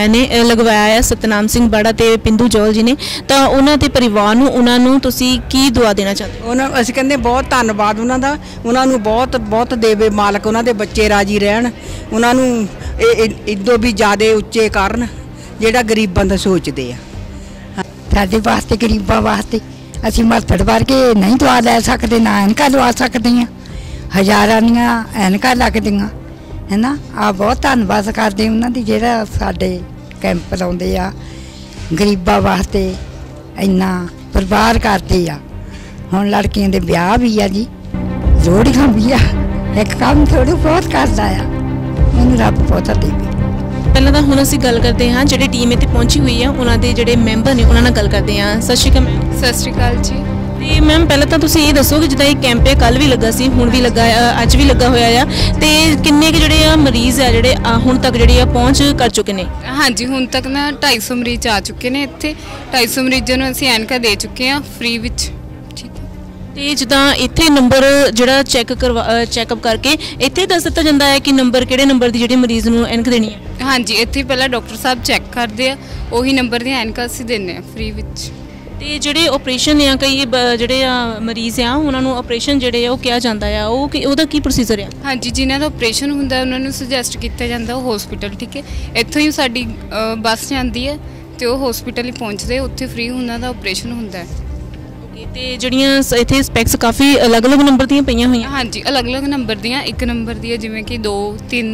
ਲਗਵਾਇਆ ਸਤਨਾਮ ਸਿੰਘ ਬਾੜਾ ਤੇ ਪਿੰਦੂ ਜੌਲ ਜੀ ਨੇ, ਤਾਂ ਉਹਨਾਂ ਦੇ ਪਰਿਵਾਰ ਨੂੰ ਉਹਨਾਂ ਨੂੰ ਤੁਸੀਂ ਕੀ ਦੁਆ ਦੇਣਾ ਚਾਹੁੰਦੇ ਹੋ? ਉਹਨਾਂ ਅਸੀਂ ਕਹਿੰਦੇ ਬਹੁਤ ਧੰਨਵਾਦ ਉਹਨਾਂ ਦਾ, ਉਹਨਾਂ ਨੂੰ ਬਹੁਤ ਬਹੁਤ ਦੇਵੇ ਮਾਲਕ, ਉਹਨਾਂ ਦੇ ਬੱਚੇ ਰਾਜੀ ਰਹਿਣ, ਉਹਨਾਂ ਨੂੰ ਇਦੋਂ ਵੀ ਜ਼ਿਆਦਾ ਉੱਚੇ ਕਰਨ ਜਿਹੜਾ ਗਰੀਬਾਂ ਦਾ ਸੋਚਦੇ ਆ। ਸਾਡੇ ਵਾਸਤੇ ਗਰੀਬਾਂ ਵਾਸਤੇ ਅਸੀਂ ਮੱਤੜ ਵਰਗੇ ਨਹੀਂ ਦਵਾ ਲੈ ਸਕਦੇ, ਨਾ ਐਨਕਾਂ ਲਵਾ ਸਕਦੇ ਹਾਂ, ਹਜ਼ਾਰਾਂ ਦੀਆਂ ਐਨਕਾਂ ਲੱਗਦੀਆਂ ਹੈ ਨਾ। ਆ ਬਹੁਤ ਧੰਨਵਾਦ ਕਰਦੇ ਉਹਨਾਂ ਦੀ ਜਿਹੜਾ ਸਾਡੇ ਕੈਂਪ ਲਾਉਂਦੇ ਆ ਗਰੀਬਾਂ ਵਾਸਤੇ, ਇੰਨਾ ਪਰਿਵਾਰ ਕਰਦੇ ਆ। ਹੁਣ ਲੜਕੀਆਂ ਦੇ ਵਿਆਹ ਵੀ ਆ ਜੀ, ਲੋੜੀਆਂ ਵੀ ਆ, ਇੱਕ ਕੰਮ ਥੋੜ੍ਹਾ ਬਹੁਤ ਕਰਦਾ ਆ, ਮੈਨੂੰ ਰੱਬ ਬਹੁਤਾ ਦੇਵੇ। ਪਹਿਲਾਂ ਤਾਂ ਹੁਣ ਅਸੀਂ ਗੱਲ ਕਰਦੇ ਹਾਂ ਜਿਹੜੇ ਟੀਮ ਇੱਥੇ ਪਹੁੰਚੀ ਹੋਈ ਆ ਉਹਨਾਂ ਦੇ ਜਿਹੜੇ ਮੈਂਬਰ ਨੇ ਉਹਨਾਂ ਨਾਲ ਗੱਲ ਕਰਦੇ ਹਾਂ। ਸਤਿ ਸ਼੍ਰੀ ਅਕਾਲ ਮੈਮ। ਸਤਿ ਸ਼੍ਰੀ ਅਕਾਲ ਜੀ। ਤੇ ਮੈਮ ਪਹਿਲਾਂ ਤਾਂ ਤੁਸੀਂ ਇਹ ਦੱਸੋ ਕਿ ਜਿੱਦਾਂ ਇਹ ਕੈਂਪ ਹੈ ਕੱਲ੍ਹ ਵੀ ਲੱਗਾ ਸੀ, ਹੁਣ ਵੀ ਲੱਗਾ, ਅੱਜ ਵੀ ਲੱਗਾ ਹੋਇਆ ਆ, ਤੇ ਕਿੰਨੇ ਕੁ ਜਿਹੜੇ ਆ ਮਰੀਜ਼ ਆ ਜਿਹੜੇ ਹੁਣ ਤੱਕ ਜਿਹੜੇ ਆ ਪਹੁੰਚ ਕਰ ਚੁੱਕੇ ਨੇ? ਹਾਂਜੀ, ਹੁਣ ਤੱਕ ਨਾ 250 ਮਰੀਜ਼ ਆ ਚੁੱਕੇ ਨੇ ਇੱਥੇ। 250 ਮਰੀਜ਼ਾਂ ਨੂੰ ਅਸੀਂ ਐਨਕਾਂ ਦੇ ਚੁੱਕੇ ਹਾਂ ਫ੍ਰੀ ਵਿੱਚ। ਠੀਕ ਹੈ। ਤੇ ਜਿੱਦਾਂ ਇੱਥੇ ਨੰਬਰ ਜਿਹੜਾ ਚੈੱਕਅਪ ਕਰਕੇ ਇੱਥੇ ਦੱਸ ਦਿੱਤਾ ਜਾਂਦਾ ਹੈ ਕਿ ਨੰਬਰ ਕਿਹੜੇ ਨੰਬਰ ਦੀ ਜਿਹੜੀ ਮਰੀਜ਼ ਨੂੰ ਐਨਕ ਦੇਣੀ ਹੈ? ਹਾਂਜੀ, ਇੱਥੇ ਪਹਿਲਾਂ ਡਾਕਟਰ ਸਾਹਿਬ ਚੈੱਕ ਕਰਦੇ ਆ, ਉਹੀ ਨੰਬਰ ਦੀਆਂ ਐਨਕਾਂ ਅਸੀਂ ਦਿੰਦੇ ਆ ਫ੍ਰੀ ਵਿੱਚ। ਤੇ ਜਿਹੜੇ ਆਪਰੇਸ਼ਨ ਆ ਕਈ ਜਿਹੜੇ ਆ ਮਰੀਜ਼ ਆ ਉਹਨਾਂ ਨੂੰ ਆਪਰੇਸ਼ਨ ਜਿਹੜੇ ਆ ਉਹ ਕਿਹਾ ਜਾਂਦਾ ਆ, ਉਹਦਾ ਕੀ ਪ੍ਰੋਸੀਜਰ ਆ? ਹਾਂਜੀ, ਜਿਨ੍ਹਾਂ ਦਾ ਆਪਰੇਸ਼ਨ ਹੁੰਦਾ ਉਹਨਾਂ ਨੂੰ ਸੁਜੈਸਟ ਕੀਤਾ ਜਾਂਦਾ ਉਹ ਹਸਪੀਟਲ। ਠੀਕ ਹੈ। ਇੱਥੋਂ ਹੀ ਸਾਡੀ ਬੱਸ ਜਾਂਦੀ ਹੈ ਤੇ ਉਹ ਹਸਪੀਟਲ ਹੀ ਪਹੁੰਚਦੇ, ਉੱਥੇ ਫ੍ਰੀ ਉਹਨਾਂ ਦਾ ਆਪਰੇਸ਼ਨ ਹੁੰਦਾ ਹੈ। ਓਕੇ। ਤੇ ਜਿਹੜੀਆਂ ਇੱਥੇ ਸਪੈਕਸ ਕਾਫੀ ਅਲੱਗ-ਅਲੱਗ ਨੰਬਰ ਦੀਆਂ ਪਈਆਂ ਹੋਈਆਂ? ਹਾਂਜੀ, ਅਲੱਗ-ਅਲੱਗ ਨੰਬਰ ਦੀਆਂ। 1 ਨੰਬਰ ਦੀ ਹੈ, ਜਿਵੇਂ ਕਿ 2, 3,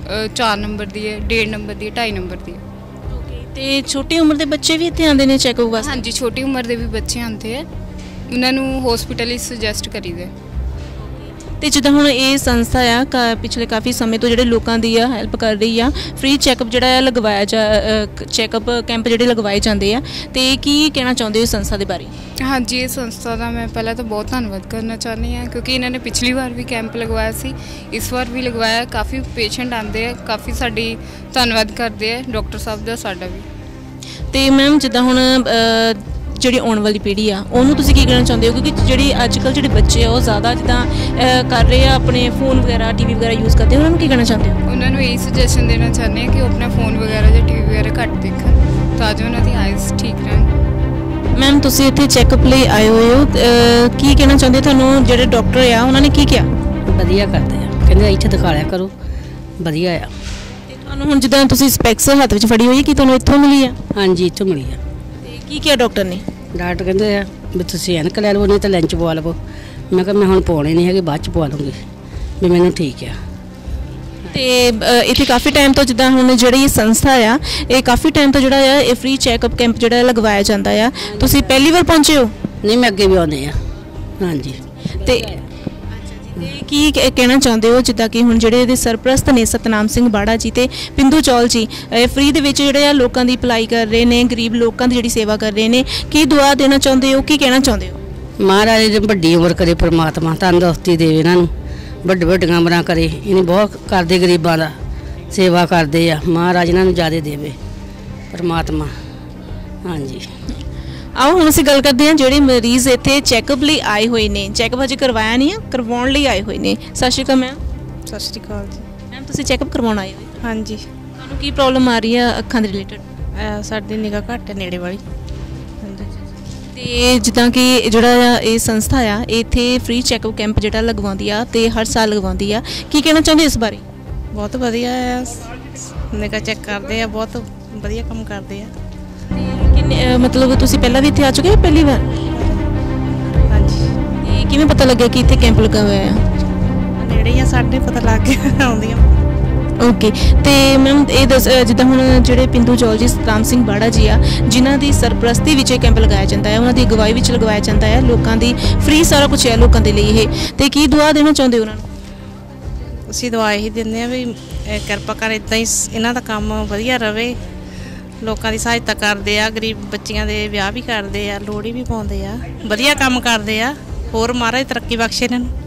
4 ਨੰਬਰ ਦੀ ਹੈ, 1.5 ਨੰਬਰ ਦੀ ਹੈ, 2.5 ਨੰਬਰ ਦੀ ਹੈ। ਤੇ ਛੋਟੀ ਉਮਰ ਦੇ ਬੱਚੇ ਵੀ ਇੱਥੇ ਆਉਂਦੇ ਨੇ ਚੈੱਕਅਪ ਵਾਸਤੇ? ਹਾਂਜੀ, ਛੋਟੀ ਉਮਰ ਦੇ ਵੀ ਬੱਚੇ ਆਉਂਦੇ ਆ, ਉਹਨਾਂ ਨੂੰ ਹਸਪੀਟਲ ਹੀ ਸੁਜੈਸਟ ਕਰੀਦੇ। ਤੇ ਜਿੱਦਾਂ ਹੁਣ ਇਹ ਸੰਸਥਾ ਆ ਪਿਛਲੇ ਕਾਫੀ ਸਮੇਂ ਤੋਂ ਜਿਹੜੇ ਲੋਕਾਂ ਦੀ ਆ ਹੈਲਪ ਕਰ ਰਹੀ ਆ, ਫ੍ਰੀ ਚੈੱਕਅਪ ਜਿਹੜਾ ਆ ਲਗਵਾਇਆ ਚੈੱਕਅਪ ਕੈਂਪ ਜਿਹੜੇ ਲਗਵਾਏ ਜਾਂਦੇ ਆ, ਤੇ ਕੀ ਕਹਿਣਾ ਚਾਹੁੰਦੇ ਹੋ ਸੰਸਥਾ ਦੇ ਬਾਰੇ? ਹਾਂਜੀ, ਇਹ ਸੰਸਥਾ ਦਾ ਮੈਂ ਪਹਿਲਾਂ ਤਾਂ ਬਹੁਤ ਧੰਨਵਾਦ ਕਰਨਾ ਚਾਹੁੰਦੀ ਹਾਂ, ਕਿਉਂਕਿ ਇਹਨਾਂ ਨੇ ਪਿਛਲੀ ਵਾਰ ਵੀ ਕੈਂਪ ਲਗਵਾਇਆ ਸੀ, ਇਸ ਵਾਰ ਵੀ ਲਗਵਾਇਆ। ਕਾਫੀ ਪੇਸ਼ੈਂਟ ਆਉਂਦੇ ਆ, ਕਾਫੀ ਸਾਡੀ ਧੰਨਵਾਦ ਕਰਦੇ ਆ ਡਾਕਟਰ ਸਾਹਿਬ ਦਾ, ਸਾਡਾ ਵੀ। ਤੇ ਮੈਮ ਜਿੱਦਾਂ ਹੁਣ ਜਿਹੜੀ ਆਉਣ ਵਾਲੀ ਪੀੜ੍ਹੀ ਆ ਉਹਨੂੰ ਤੁਸੀਂ ਕੀ ਕਹਿਣਾ ਚਾਹੁੰਦੇ ਹੋ? ਕਿਉਂਕਿ ਜਿਹੜੀ ਅੱਜ ਕੱਲ੍ਹ ਜਿਹੜੇ ਬੱਚੇ ਆ ਉਹ ਜ਼ਿਆਦਾ ਜਿੱਦਾਂ ਕਰ ਰਹੇ ਆ, ਆਪਣੇ ਫੋਨ ਵਗੈਰਾ TV ਵਗੈਰਾ ਯੂਜ਼ ਕਰਦੇ, ਉਹਨਾਂ ਨੂੰ ਕੀ ਕਹਿਣਾ ਚਾਹੁੰਦੇ ਹੋ? ਉਹਨਾਂ ਨੂੰ ਇਹੀ ਸੁਜੈਸ਼ਨ ਦੇਣਾ ਚਾਹੁੰਦੇ ਹਾਂ ਕਿ ਉਹ ਆਪਣਾ ਫੋਨ ਵਗੈਰਾ ਜਾਂ TV ਵਗੈਰਾ ਘੱਟ ਦੇਖਣ, ਤਾਂ ਜੋ ਉਹਨਾਂ ਦੀ ਆਈਜ਼ ਠੀਕ ਰਹਿਣ। ਮੈਮ ਤੁਸੀਂ ਇੱਥੇ ਚੈੱਕਅਪ ਲਈ ਆਏ ਹੋਏ ਹੋ, ਕੀ ਕਹਿਣਾ ਚਾਹੁੰਦੇ? ਤੁਹਾਨੂੰ ਜਿਹੜੇ ਡਾਕਟਰ ਆ ਉਹਨਾਂ ਨੇ ਕੀ ਕਿਹਾ? ਵਧੀਆ ਕਰਦੇ ਆ, ਕਹਿੰਦੇ ਇੱਥੇ ਦਿਖਾ ਲਿਆ ਕਰੋ, ਵਧੀਆ ਆ। ਤੇ ਤੁਹਾਨੂੰ ਹੁਣ ਜਿੱਦਾਂ ਤੁਸੀਂ ਸਪੈਕਸ ਹੱਥ ਵਿੱਚ ਫੜੀ ਹੋਈ, ਕੀ ਤੁਹਾਨੂੰ ਇੱਥੋਂ ਮਿਲੀ ਆ? ਹਾਂਜੀ, ਇੱਥੋਂ ਮਿਲੀ ਆ। ਤੇ ਕੀ ਕਿਹਾ ਡਾਕਟਰ ਨੇ? ਡਾਕਟਰ ਕਹਿੰਦੇ ਆ ਵੀ ਤੁਸੀਂ ਐਨਕ ਲੈ ਲਵੋ, ਨਹੀਂ ਤਾਂ ਲੈਂਚ ਪਵਾ ਲਵੋ। ਮੈਂ ਕਿਹਾ ਮੈਂ ਹੁਣ ਪਾਉਣੇ ਨਹੀਂ ਹੈਗੇ, ਬਾਅਦ 'ਚ ਪਵਾ ਲੂੰਗੀ। ਵੀ ਮੈਨੂੰ ਠੀਕ ਆ। ਤੇ ਇੱਥੇ ਕਾਫੀ ਟਾਈਮ ਤੋਂ ਜਿੱਦਾਂ ਹੁਣ ਜਿਹੜੀ ਸੰਸਥਾ ਆ ਇਹ ਕਾਫੀ ਟਾਈਮ ਤੋਂ ਜਿਹੜਾ ਆ ਇਹ ਫ੍ਰੀ ਚੈੱਕਅਪ ਕੈਂਪ ਜਿਹੜਾ ਲਗਵਾਇਆ ਜਾਂਦਾ ਆ, ਤੁਸੀਂ ਪਹਿਲੀ ਵਾਰ ਪਹੁੰਚੇ ਹੋ? ਨਹੀਂ, ਮੈਂ ਅੱਗੇ ਵੀ ਆਉਂਦੇ ਆ। ਹਾਂਜੀ। ਤੇ ਕੀ ਕਹਿਣਾ ਚਾਹੁੰਦੇ ਹੋ ਜਿੱਦਾਂ ਕਿ ਹੁਣ ਜਿਹੜੇ ਇਹਦੇ ਸਰਪ੍ਰਸਤ ਨੇ ਸਤਨਾਮ ਸਿੰਘ ਬਾੜਾ ਜੀ ਤੇ ਪਿੰਦੂ ਚੌਲ ਜੀ ਫ੍ਰੀ ਦੇ ਵਿੱਚ ਜਿਹੜੇ ਆ ਲੋਕਾਂ ਦੀ ਭਲਾਈ ਕਰ ਰਹੇ ਨੇ, ਗਰੀਬ ਲੋਕਾਂ ਦੀ ਜਿਹੜੀ ਸੇਵਾ ਕਰ ਰਹੇ ਨੇ, ਕੀ ਦੁਆ ਦੇਣਾ ਚਾਹੁੰਦੇ ਹੋ, ਕੀ ਕਹਿਣਾ ਚਾਹੁੰਦੇ ਹੋ? ਮਹਾਰਾਜ ਦੀ ਵੱਡੀ ਉਮਰ ਕਰੇ ਪਰਮਾਤਮਾ, ਤੰਦਰੁਸਤੀ ਦੇਵੇ ਇਹਨਾਂ ਨੂੰ, ਵੱਡੀਆਂ ਉਮਰਾਂ ਕਰੇ। ਇਹਨੇ ਬਹੁਤ ਕਰਦੇ ਗਰੀਬਾਂ ਦਾ ਸੇਵਾ ਕਰਦੇ ਆ, ਮਹਾਰਾਜ ਇਹਨਾਂ ਨੂੰ ਜ਼ਿਆਦਾ ਦੇਵੇ ਪਰਮਾਤਮਾ। ਹਾਂਜੀ। ਆਓ ਹੁਣ ਅਸੀਂ ਗੱਲ ਕਰਦੇ ਹਾਂ ਜਿਹੜੇ ਮਰੀਜ਼ ਇੱਥੇ ਚੈੱਕਅਪ ਲਈ ਆਏ ਹੋਏ ਨੇ, ਚੈੱਕਅਪ ਅਜੇ ਕਰਵਾਇਆ ਨਹੀਂ ਹੈ, ਕਰਵਾਉਣ ਲਈ ਆਏ ਹੋਏ ਨੇ। ਸਤਿ ਸ਼੍ਰੀ ਅਕਾਲ ਮੈਮ। ਸਤਿ ਸ਼੍ਰੀ ਅਕਾਲ ਜੀ ਮੈਮ, ਤੁਸੀਂ ਚੈੱਕਅਪ ਕਰਵਾਉਣ ਆਏ ਹੋ? ਹਾਂਜੀ। ਤੁਹਾਨੂੰ ਕੀ ਪ੍ਰੋਬਲਮ ਆ ਰਹੀ ਹੈ ਅੱਖਾਂ ਦੇ ਰਿਲੇਟਡ? ਸਾਡੀ ਨਿਗਾਹ ਘੱਟ ਹੈ ਨੇੜੇ ਵਾਲੀ। ਤੇ ਜਿੱਦਾਂ ਕਿ ਜਿਹੜਾ ਇਹ ਸੰਸਥਾ ਆ ਇੱਥੇ ਫ੍ਰੀ ਚੈੱਕਅਪ ਕੈਂਪ ਜਿਹੜਾ ਲਗਵਾਉਂਦੀ ਆ ਤੇ ਹਰ ਸਾਲ ਲਗਵਾਉਂਦੀ ਆ, ਕੀ ਕਹਿਣਾ ਚਾਹੁੰਦੇ ਇਸ ਬਾਰੇ? ਬਹੁਤ ਵਧੀਆ ਆ, ਨਿਗਾਹ ਚੈੱਕ ਕਰਦੇ ਆ, ਬਹੁਤ ਵਧੀਆ ਕੰਮ ਕਰਦੇ ਆ। ਕਿੰਨੇ ਮਤਲਬ ਤੁਸੀਂ ਪਹਿਲਾਂ ਵੀ ਇੱਥੇ ਆ ਚੁੱਕੇ ਹੋ ਪਹਿਲੀ ਵਾਰ? ਹਾਂਜੀ। ਤੇ ਕਿਵੇਂ ਪਤਾ ਲੱਗਿਆ ਕਿ ਇੱਥੇ ਕੈਂਪ ਲੱਗਾ ਹੋਇਆ ਆ? ਨੇੜੇ ਹੀ ਆ ਸਾਡੇ, ਪਤਾ ਲੱਗ ਗਿਆ ਆਉਂਦੀਆਂ। ਓਕੇ। ਤੇ ਮੈਮ ਇਹ ਜਿੱਦਾਂ ਹੁਣ ਜਿਹੜੇ ਪਿੰਦੂ ਚੌਲ ਜੀ ਸਤਨਾਮ ਸਿੰਘ ਬਾੜਾ ਜੀ ਆ ਜਿਨ੍ਹਾਂ ਦੀ ਸਰਪ੍ਰਸਤੀ ਵਿੱਚ ਇਹ ਕੈਂਪ ਲਗਾਇਆ ਜਾਂਦਾ ਹੈ, ਉਹਨਾਂ ਦੀ ਅਗਵਾਈ ਵਿੱਚ ਲਗਵਾਇਆ ਜਾਂਦਾ ਹੈ, ਲੋਕਾਂ ਦੀ ਫ੍ਰੀ ਸਾਰਾ ਕੁਝ ਹੈ ਲੋਕਾਂ ਦੇ ਲਈ ਇਹ, ਤੇ ਕੀ ਦੁਆ ਦੇਣਾ ਚਾਹੁੰਦੇ ਹੋ ਉਹਨਾਂ ਨੂੰ? ਅਸੀਂ ਦੁਆ ਇਹੀ ਦਿੰਦੇ ਹਾਂ ਵੀ ਕਿਰਪਾ ਕਰ ਇੱਦਾਂ ਹੀ ਇਹਨਾਂ ਦਾ ਕੰਮ ਵਧੀਆ ਰਵੇ, ਲੋਕਾਂ ਦੀ ਸਹਾਇਤਾ ਕਰਦੇ ਆ, ਗਰੀਬ ਬੱਚੀਆਂ ਦੇ ਵਿਆਹ ਵੀ ਕਰਦੇ ਆ, ਲੋਹੜੀ ਵੀ ਪਾਉਂਦੇ ਆ, ਵਧੀਆ ਕੰਮ ਕਰਦੇ ਆ, ਹੋਰ ਮਹਾਰਾਜ ਤਰੱਕੀ ਬਖਸ਼ੇ ਇਹਨਾਂ ਨੂੰ।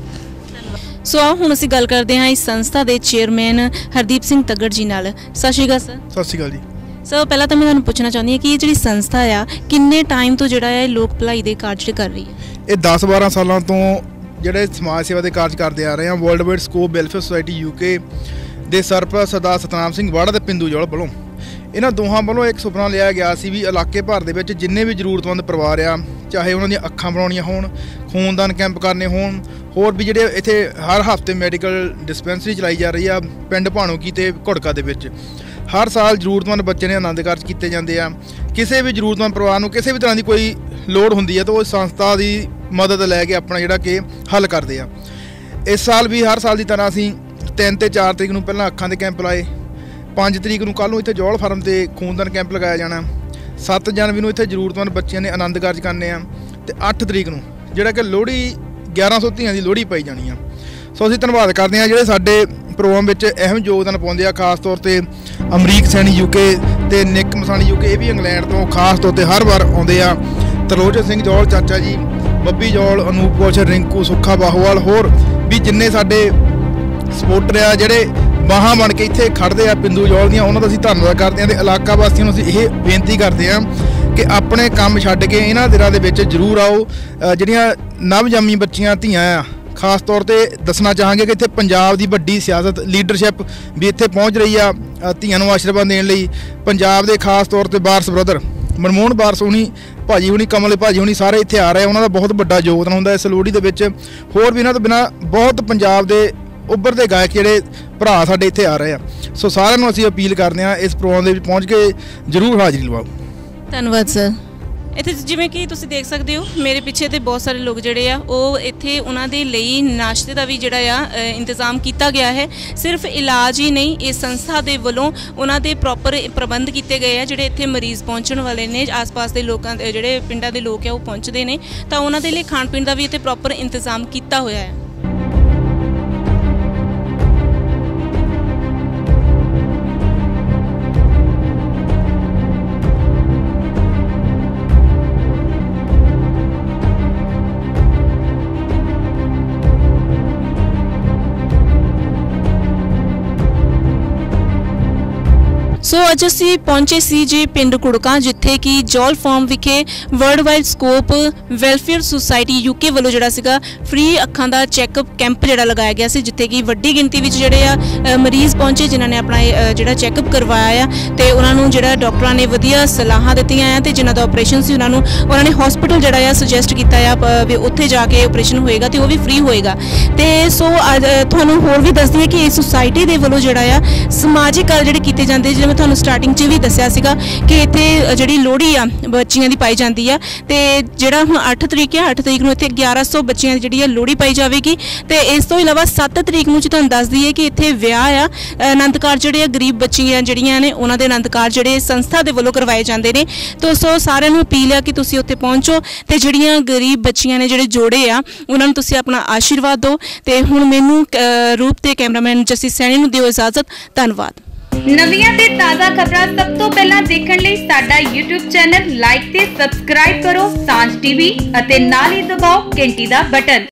ਸੋ ਆਓ ਹੁਣ ਅਸੀਂ ਗੱਲ ਕਰਦੇ ਹਾਂ ਇਸ ਸੰਸਥਾ ਦੇ ਚੇਅਰਮੈਨ ਹਰਦੀਪ ਸਿੰਘ ਤੱਗੜ ਜੀ ਨਾਲ। ਸਤਿ ਸ਼੍ਰੀ ਅਕਾਲ ਸਰ। ਸਤਿ ਸ਼੍ਰੀ ਅਕਾਲ ਜੀ। ਸਰ ਪਹਿਲਾਂ ਤਾਂ ਮੈਂ ਤੁਹਾਨੂੰ ਪੁੱਛਣਾ ਚਾਹੁੰਦੀ ਹਾਂ ਕਿ ਇਹ ਜਿਹੜੀ ਸੰਸਥਾ ਆ ਕਿੰਨੇ ਟਾਈਮ ਤੋਂ ਜਿਹੜਾ ਹੈ ਲੋਕ ਭਲਾਈ ਦੇ ਕਾਰਜ ਕਰ ਰਹੀ ਹੈ? ਇਹ 10-12 ਸਾਲਾਂ ਤੋਂ ਜਿਹੜੇ ਸਮਾਜ ਸੇਵਾ ਦੇ ਕਾਰਜ ਕਰਦੇ ਆ ਰਹੇ ਆ। World wide scope welfare society UK ਦੇ ਸਰਪ੍ਰਸਤ ਸਰਦਾਰ ਸਤਨਾਮ ਸਿੰਘ ਬਾੜਾ ਤੇ ਪਿੰਦੂ ਚੌਲ ਵੱਲੋਂ ਇਹਨਾਂ ਦੋਹਾਂ ਵੱਲੋਂ ਇੱਕ ਸੁਪਨਾ ਲਿਆ ਗਿਆ ਸੀ ਵੀ ਇਲਾਕੇ ਭਰ ਦੇ ਵਿੱਚ ਜਿੰਨੇ ਵੀ ਜ਼ਰੂਰਤਮੰਦ ਪਰਿਵਾਰ ਆ, ਚਾਹੇ ਉਹਨਾਂ ਦੀਆਂ ਅੱਖਾਂ ਬਣਾਉਣੀਆਂ ਹੋਣ, ਖੂਨਦਾਨ ਕੈਂਪ ਕਰਨੇ ਹੋਣ, ਹੋਰ ਵੀ ਜਿਹੜੇ ਇੱਥੇ ਹਰ ਹਫ਼ਤੇ ਮੈਡੀਕਲ ਡਿਸਪੈਂਸਰੀ ਚਲਾਈ ਜਾ ਰਹੀ ਆ ਪਿੰਡ ਭਾਣੋਕੀ ਤੇ ਘੁੜਕਾ ਦੇ ਵਿੱਚ। ਹਰ ਸਾਲ ਜ਼ਰੂਰਤਮੰਦ ਬੱਚੇ ਨੇ ਆਨੰਦ ਕਾਰਜ ਕੀਤੇ ਜਾਂਦੇ ਆ। ਕਿਸੇ ਵੀ ਜ਼ਰੂਰਤਮੰਦ ਪਰਿਵਾਰ ਨੂੰ ਕਿਸੇ ਵੀ ਤਰ੍ਹਾਂ ਦੀ ਕੋਈ ਲੋੜ ਹੁੰਦੀ ਹੈ ਤਾਂ ਉਹ ਸੰਸਥਾ ਦੀ ਮਦਦ ਲੈ ਕੇ ਆਪਣਾ ਜਿਹੜਾ ਕਿ ਹੱਲ ਕਰਦੇ ਆ। ਇਸ ਸਾਲ ਵੀ ਹਰ ਸਾਲ ਦੀ ਤਰ੍ਹਾਂ ਅਸੀਂ 3 ਤੇ 4 ਤਰੀਕ ਨੂੰ ਪਹਿਲਾਂ ਅੱਖਾਂ ਦੇ ਕੈਂਪ ਲਾਏ, 5 ਤਰੀਕ ਨੂੰ ਕੱਲ੍ਹ ਨੂੰ ਇੱਥੇ ਜੌਲ ਫਾਰਮ ਤੇ ਖੂਨਦਾਨ ਕੈਂਪ ਲਗਾਇਆ ਜਾਣਾ, 7 ਜਨਵਰੀ ਨੂੰ ਇੱਥੇ ਜ਼ਰੂਰਤਮੰਦ ਬੱਚਿਆਂ ਨੇ ਆਨੰਦ ਕਾਰਜ ਕਰਨੇ ਆ, ਤੇ 8 ਤਰੀਕ ਨੂੰ ਜਿਹੜਾ ਕਿ ਲੋਹੜੀ 1100 ਧੀਆਂ ਦੀ ਲੋਹੜੀ ਪਾਈ ਜਾਣੀ ਆ। ਸੋ ਅਸੀਂ ਧੰਨਵਾਦ ਕਰਦੇ ਹਾਂ ਜਿਹੜੇ ਸਾਡੇ ਪ੍ਰੋਗਰਾਮ ਵਿੱਚ ਅਹਿਮ ਯੋਗਦਾਨ ਪਾਉਂਦੇ ਆ, ਖਾਸ ਤੌਰ ਤੇ ਅਮਰੀਕ ਸੈਣੀ ਯੂਕੇ ਤੇ ਨਿੱਕ ਮਸਾਣੀ ਯੂਕੇ, ਇਹ ਵੀ ਇੰਗਲੈਂਡ ਤੋਂ ਖਾਸ ਤੌਰ ਤੇ ਹਰ ਵਾਰ ਆਉਂਦੇ ਆ। ਤਰਲੋਚਨ ਸਿੰਘ ਜੌਲ ਚਾਚਾ ਜੀ, ਬੱਬੀ ਜੌਲ, ਅਨੂਪ ਕੌਸ਼ਲ, ਰਿੰਕੂ, ਸੁੱਖਾ ਬਾਹੋਵਾਲ, ਹੋਰ ਵੀ ਜਿੰਨੇ ਸਾਡੇ ਸਪੋਰਟਰ ਆ ਜਿਹੜੇ ਬਾਹਾਂ ਬਣ ਕੇ ਇੱਥੇ ਖੜਦੇ ਆ ਪਿੰਦੂ ਜੌਲ ਦੀਆਂ, ਉਹਨਾਂ ਦਾ ਅਸੀਂ ਧੰਨਵਾਦ ਕਰਦੇ ਹਾਂ। ਤੇ ਇਲਾਕਾ ਵਾਸੀਆਂ ਨੂੰ ਅਸੀਂ ਇਹ ਬੇਨਤੀ ਕਰਦੇ ਹਾਂ ਕਿ ਆਪਣੇ ਕੰਮ ਛੱਡ ਕੇ ਇਹਨਾਂ ਦਿਨਾਂ ਦੇ ਵਿੱਚ ਜ਼ਰੂਰ ਆਓ। ਜਿਹੜੀਆਂ ਨਵਜੰਮੀ ਬੱਚੀਆਂ ਧੀਆਂ ਆ, ਖਾਸ ਤੌਰ ਤੇ ਦੱਸਣਾ ਚਾਹਾਂਗੇ ਕਿ ਇੱਥੇ ਪੰਜਾਬ ਦੀ ਵੱਡੀ ਸਿਆਸਤ ਲੀਡਰਸ਼ਿਪ ਵੀ ਇੱਥੇ ਪਹੁੰਚ ਰਹੀ ਆ ਧੀਆਂ ਨੂੰ ਆਸ਼ੀਰਵਾਦ ਦੇਣ ਲਈ। ਪੰਜਾਬ ਦੇ ਖਾਸ ਤੌਰ ਤੇ ਵਾਰਸ ਬ੍ਰਦਰ ਮਨਮੋਹਨ ਵਾਰਸ ਹੁਣੀ, ਭਾਜੀ ਹੁਣੀ, ਕਮਲ ਭਾਜੀ ਹੁਣੀ ਸਾਰੇ ਇੱਥੇ ਆ ਰਹੇ। ਉਹਨਾਂ ਦਾ ਬਹੁਤ ਵੱਡਾ ਯੋਗਦਾਨ ਹੁੰਦਾ ਇਸ ਲੋਹੜੀ ਦੇ ਵਿੱਚ। ਹੋਰ ਵੀ ਇਹਨਾਂ ਤੋਂ ਬਿਨਾਂ ਬਹੁਤ ਪੰਜਾਬ ਦੇ ਉੱਭਰਦੇ ਗਾਇਕ ਜਿਹੜੇ ਭਰਾ ਸਾਡੇ ਇੱਥੇ ਆ ਰਹੇ ਆ। ਸੋ ਸਾਰਿਆਂ ਨੂੰ ਅਸੀਂ ਅਪੀਲ ਕਰਦੇ ਹਾਂ ਇਸ ਪ੍ਰੋਗਰਾਮ ਦੇ ਵਿੱਚ ਪਹੁੰਚ ਕੇ ਜ਼ਰੂਰ ਹਾਜ਼ਰੀ ਲਵਾਓ। ਧੰਨਵਾਦ ਸਰ। ਇੱਥੇ ਜਿਵੇਂ ਕਿ ਤੁਸੀਂ ਦੇਖ ਸਕਦੇ ਹੋ ਮੇਰੇ ਪਿੱਛੇ ਤੇ ਬਹੁਤ ਸਾਰੇ ਲੋਕ ਜਿਹੜੇ ਆ ਉਹ ਇੱਥੇ ਉਹਨਾਂ ਦੇ ਲਈ ਨਾਸ਼ਤੇ ਦਾ ਵੀ ਜਿਹੜਾ ਆ ਇੰਤਜ਼ਾਮ ਕੀਤਾ ਗਿਆ ਹੈ। ਸਿਰਫ ਇਲਾਜ ਹੀ ਨਹੀਂ, ਇਸ ਸੰਸਥਾ ਦੇ ਵੱਲੋਂ ਉਹਨਾਂ ਦੇ ਪ੍ਰੋਪਰ ਪ੍ਰਬੰਧ ਕੀਤੇ ਗਏ ਆ। ਜਿਹੜੇ ਇੱਥੇ ਮਰੀਜ਼ ਪਹੁੰਚਣ ਵਾਲੇ ਨੇ, ਆਸ-ਪਾਸ ਦੇ ਲੋਕਾਂ ਦੇ ਜਿਹੜੇ ਪਿੰਡਾਂ ਦੇ ਲੋਕ ਆ ਉਹ ਪਹੁੰਚਦੇ ਨੇ, ਤਾਂ ਉਹਨਾਂ ਦੇ ਲਈ ਖਾਣ ਪੀਣ ਦਾ ਵੀ ਇੱਥੇ ਪ੍ਰੋਪਰ ਇੰਤਜ਼ਾਮ ਕੀਤਾ ਹੋਇਆ ਹੈ। ਸੋ ਅੱਜ ਅਸੀਂ ਪਹੁੰਚੇ ਸੀ ਜੀ ਪਿੰਡ ਕੁੜਕਾ, ਜਿੱਥੇ ਕਿ ਜੌਲ ਫਾਰਮ ਵਿਖੇ world wide scope welfare society UK ਵੱਲੋਂ ਜਿਹੜਾ ਸੀਗਾ ਫ੍ਰੀ ਅੱਖਾਂ ਦਾ ਚੈੱਕਅਪ ਕੈਂਪ ਜਿਹੜਾ ਲਗਾਇਆ ਗਿਆ ਸੀ, ਜਿੱਥੇ ਕਿ ਵੱਡੀ ਗਿਣਤੀ ਵਿੱਚ ਜਿਹੜੇ ਆ ਮਰੀਜ਼ ਪਹੁੰਚੇ ਜਿਨ੍ਹਾਂ ਨੇ ਆਪਣਾ ਜਿਹੜਾ ਚੈੱਕਅਪ ਕਰਵਾਇਆ ਆ, ਤੇ ਉਹਨਾਂ ਨੂੰ ਜਿਹੜਾ ਡਾਕਟਰਾਂ ਨੇ ਵਧੀਆ ਸਲਾਹਾਂ ਦਿੱਤੀਆਂ ਆ, ਤੇ ਜਿਨ੍ਹਾਂ ਦਾ ਆਪਰੇਸ਼ਨ ਸੀ ਉਹਨਾਂ ਨੇ ਹਸਪੀਟਲ ਜਿਹੜਾ ਆ ਸੁਜੈਸਟ ਕੀਤਾ ਆ ਵੀ ਉੱਥੇ ਜਾ ਕੇ ਆਪਰੇਸ਼ਨ ਹੋਏਗਾ ਤੇ ਉਹ ਵੀ ਫ੍ਰੀ ਹੋਏਗਾ। ਤੇ ਸੋ ਤੁਹਾਨੂੰ ਹੋਰ ਵੀ ਦੱਸਦੀ ਹਾਂ ਕਿ ਇਸ ਸੁਸਾਇਟੀ ਦੇ ਵੱਲੋਂ ਜਿਹੜਾ ਆ ਸਮਾਜਿਕ ਕਾਰਜ ਜਿਹੜੇ ਕੀਤੇ ਜਾਂਦੇ, ਜਿਵੇਂ ਤੁਹਾਨੂੰ ਸਟਾਰਟਿੰਗ 'ਚ ਵੀ ਦੱਸਿਆ ਸੀਗਾ ਕਿ ਇੱਥੇ ਜਿਹੜੀ ਲੋਹੜੀ ਆ ਬੱਚੀਆਂ ਦੀ ਪਾਈ ਜਾਂਦੀ ਆ ਤੇ ਜਿਹੜਾ ਹੁਣ 8 ਤਰੀਕ ਆ 8 ਤਰੀਕ ਨੂੰ ਇੱਥੇ 1100 ਬੱਚਿਆਂ ਦੀ ਜਿਹੜੀ ਆ ਲੋਹੜੀ ਪਾਈ ਜਾਵੇਗੀ ਤੇ ਇਸ ਤੋਂ ਇਲਾਵਾ 7 ਤਰੀਕ ਨੂੰ ਤੁਹਾਨੂੰ ਦੱਸ ਦਈਏ ਕਿ ਇੱਥੇ ਵਿਆਹ ਆ ਆਨੰਦ ਕਾਰਜ ਜਿਹੜੇ ਆ ਗਰੀਬ ਬੱਚੀਆਂ ਜਿਹੜੀਆਂ ਨੇ ਉਹਨਾਂ ਦੇ ਆਨੰਦ ਕਾਰਜ ਜਿਹੜੇ ਸੰਸਥਾ ਦੇ ਵੱਲੋਂ ਕਰਵਾਏ ਜਾਂਦੇ ਨੇ। ਤੋਂ ਸੋ ਸਾਰਿਆਂ ਨੂੰ ਅਪੀਲ ਆ ਕਿ ਤੁਸੀਂ ਉੱਥੇ ਪਹੁੰਚੋ ਤੇ ਜਿਹੜੀਆਂ ਗਰੀਬ ਬੱਚੀਆਂ ਨੇ ਜਿਹੜੇ ਜੋੜੇ ਆ ਉਹਨਾਂ ਨੂੰ ਤੁਸੀਂ ਆਪਣਾ ਆਸ਼ੀਰਵਾਦ ਦਿਓ। ਤੇ ਹੁਣ ਮੈਨੂੰ ਰੂਪ ਤੇ ਕੈਮਰਾਮੈਨ ਜਸੀ ਸੈਣੀ ਨੂੰ ਦਿਓ ਇਜਾਜ਼ਤ। ਧੰਨਵਾਦ। ਨਵੀਆਂ ਤੇ ਤਾਜ਼ਾ ਖਬਰਾਂ ਸਭ ਤੋਂ ਪਹਿਲਾਂ ਦੇਖਣ ਲਈ ਸਾਡਾ YouTube ਚੈਨਲ ਲਾਈਕ ਤੇ ਸਬਸਕ੍ਰਾਈਬ ਕਰੋ ਸਾਂਝ ਟੀਵੀ ਅਤੇ ਨਾਲ ਹੀ ਦਬਾਓ ਘੰਟੀ ਦਾ ਬਟਨ।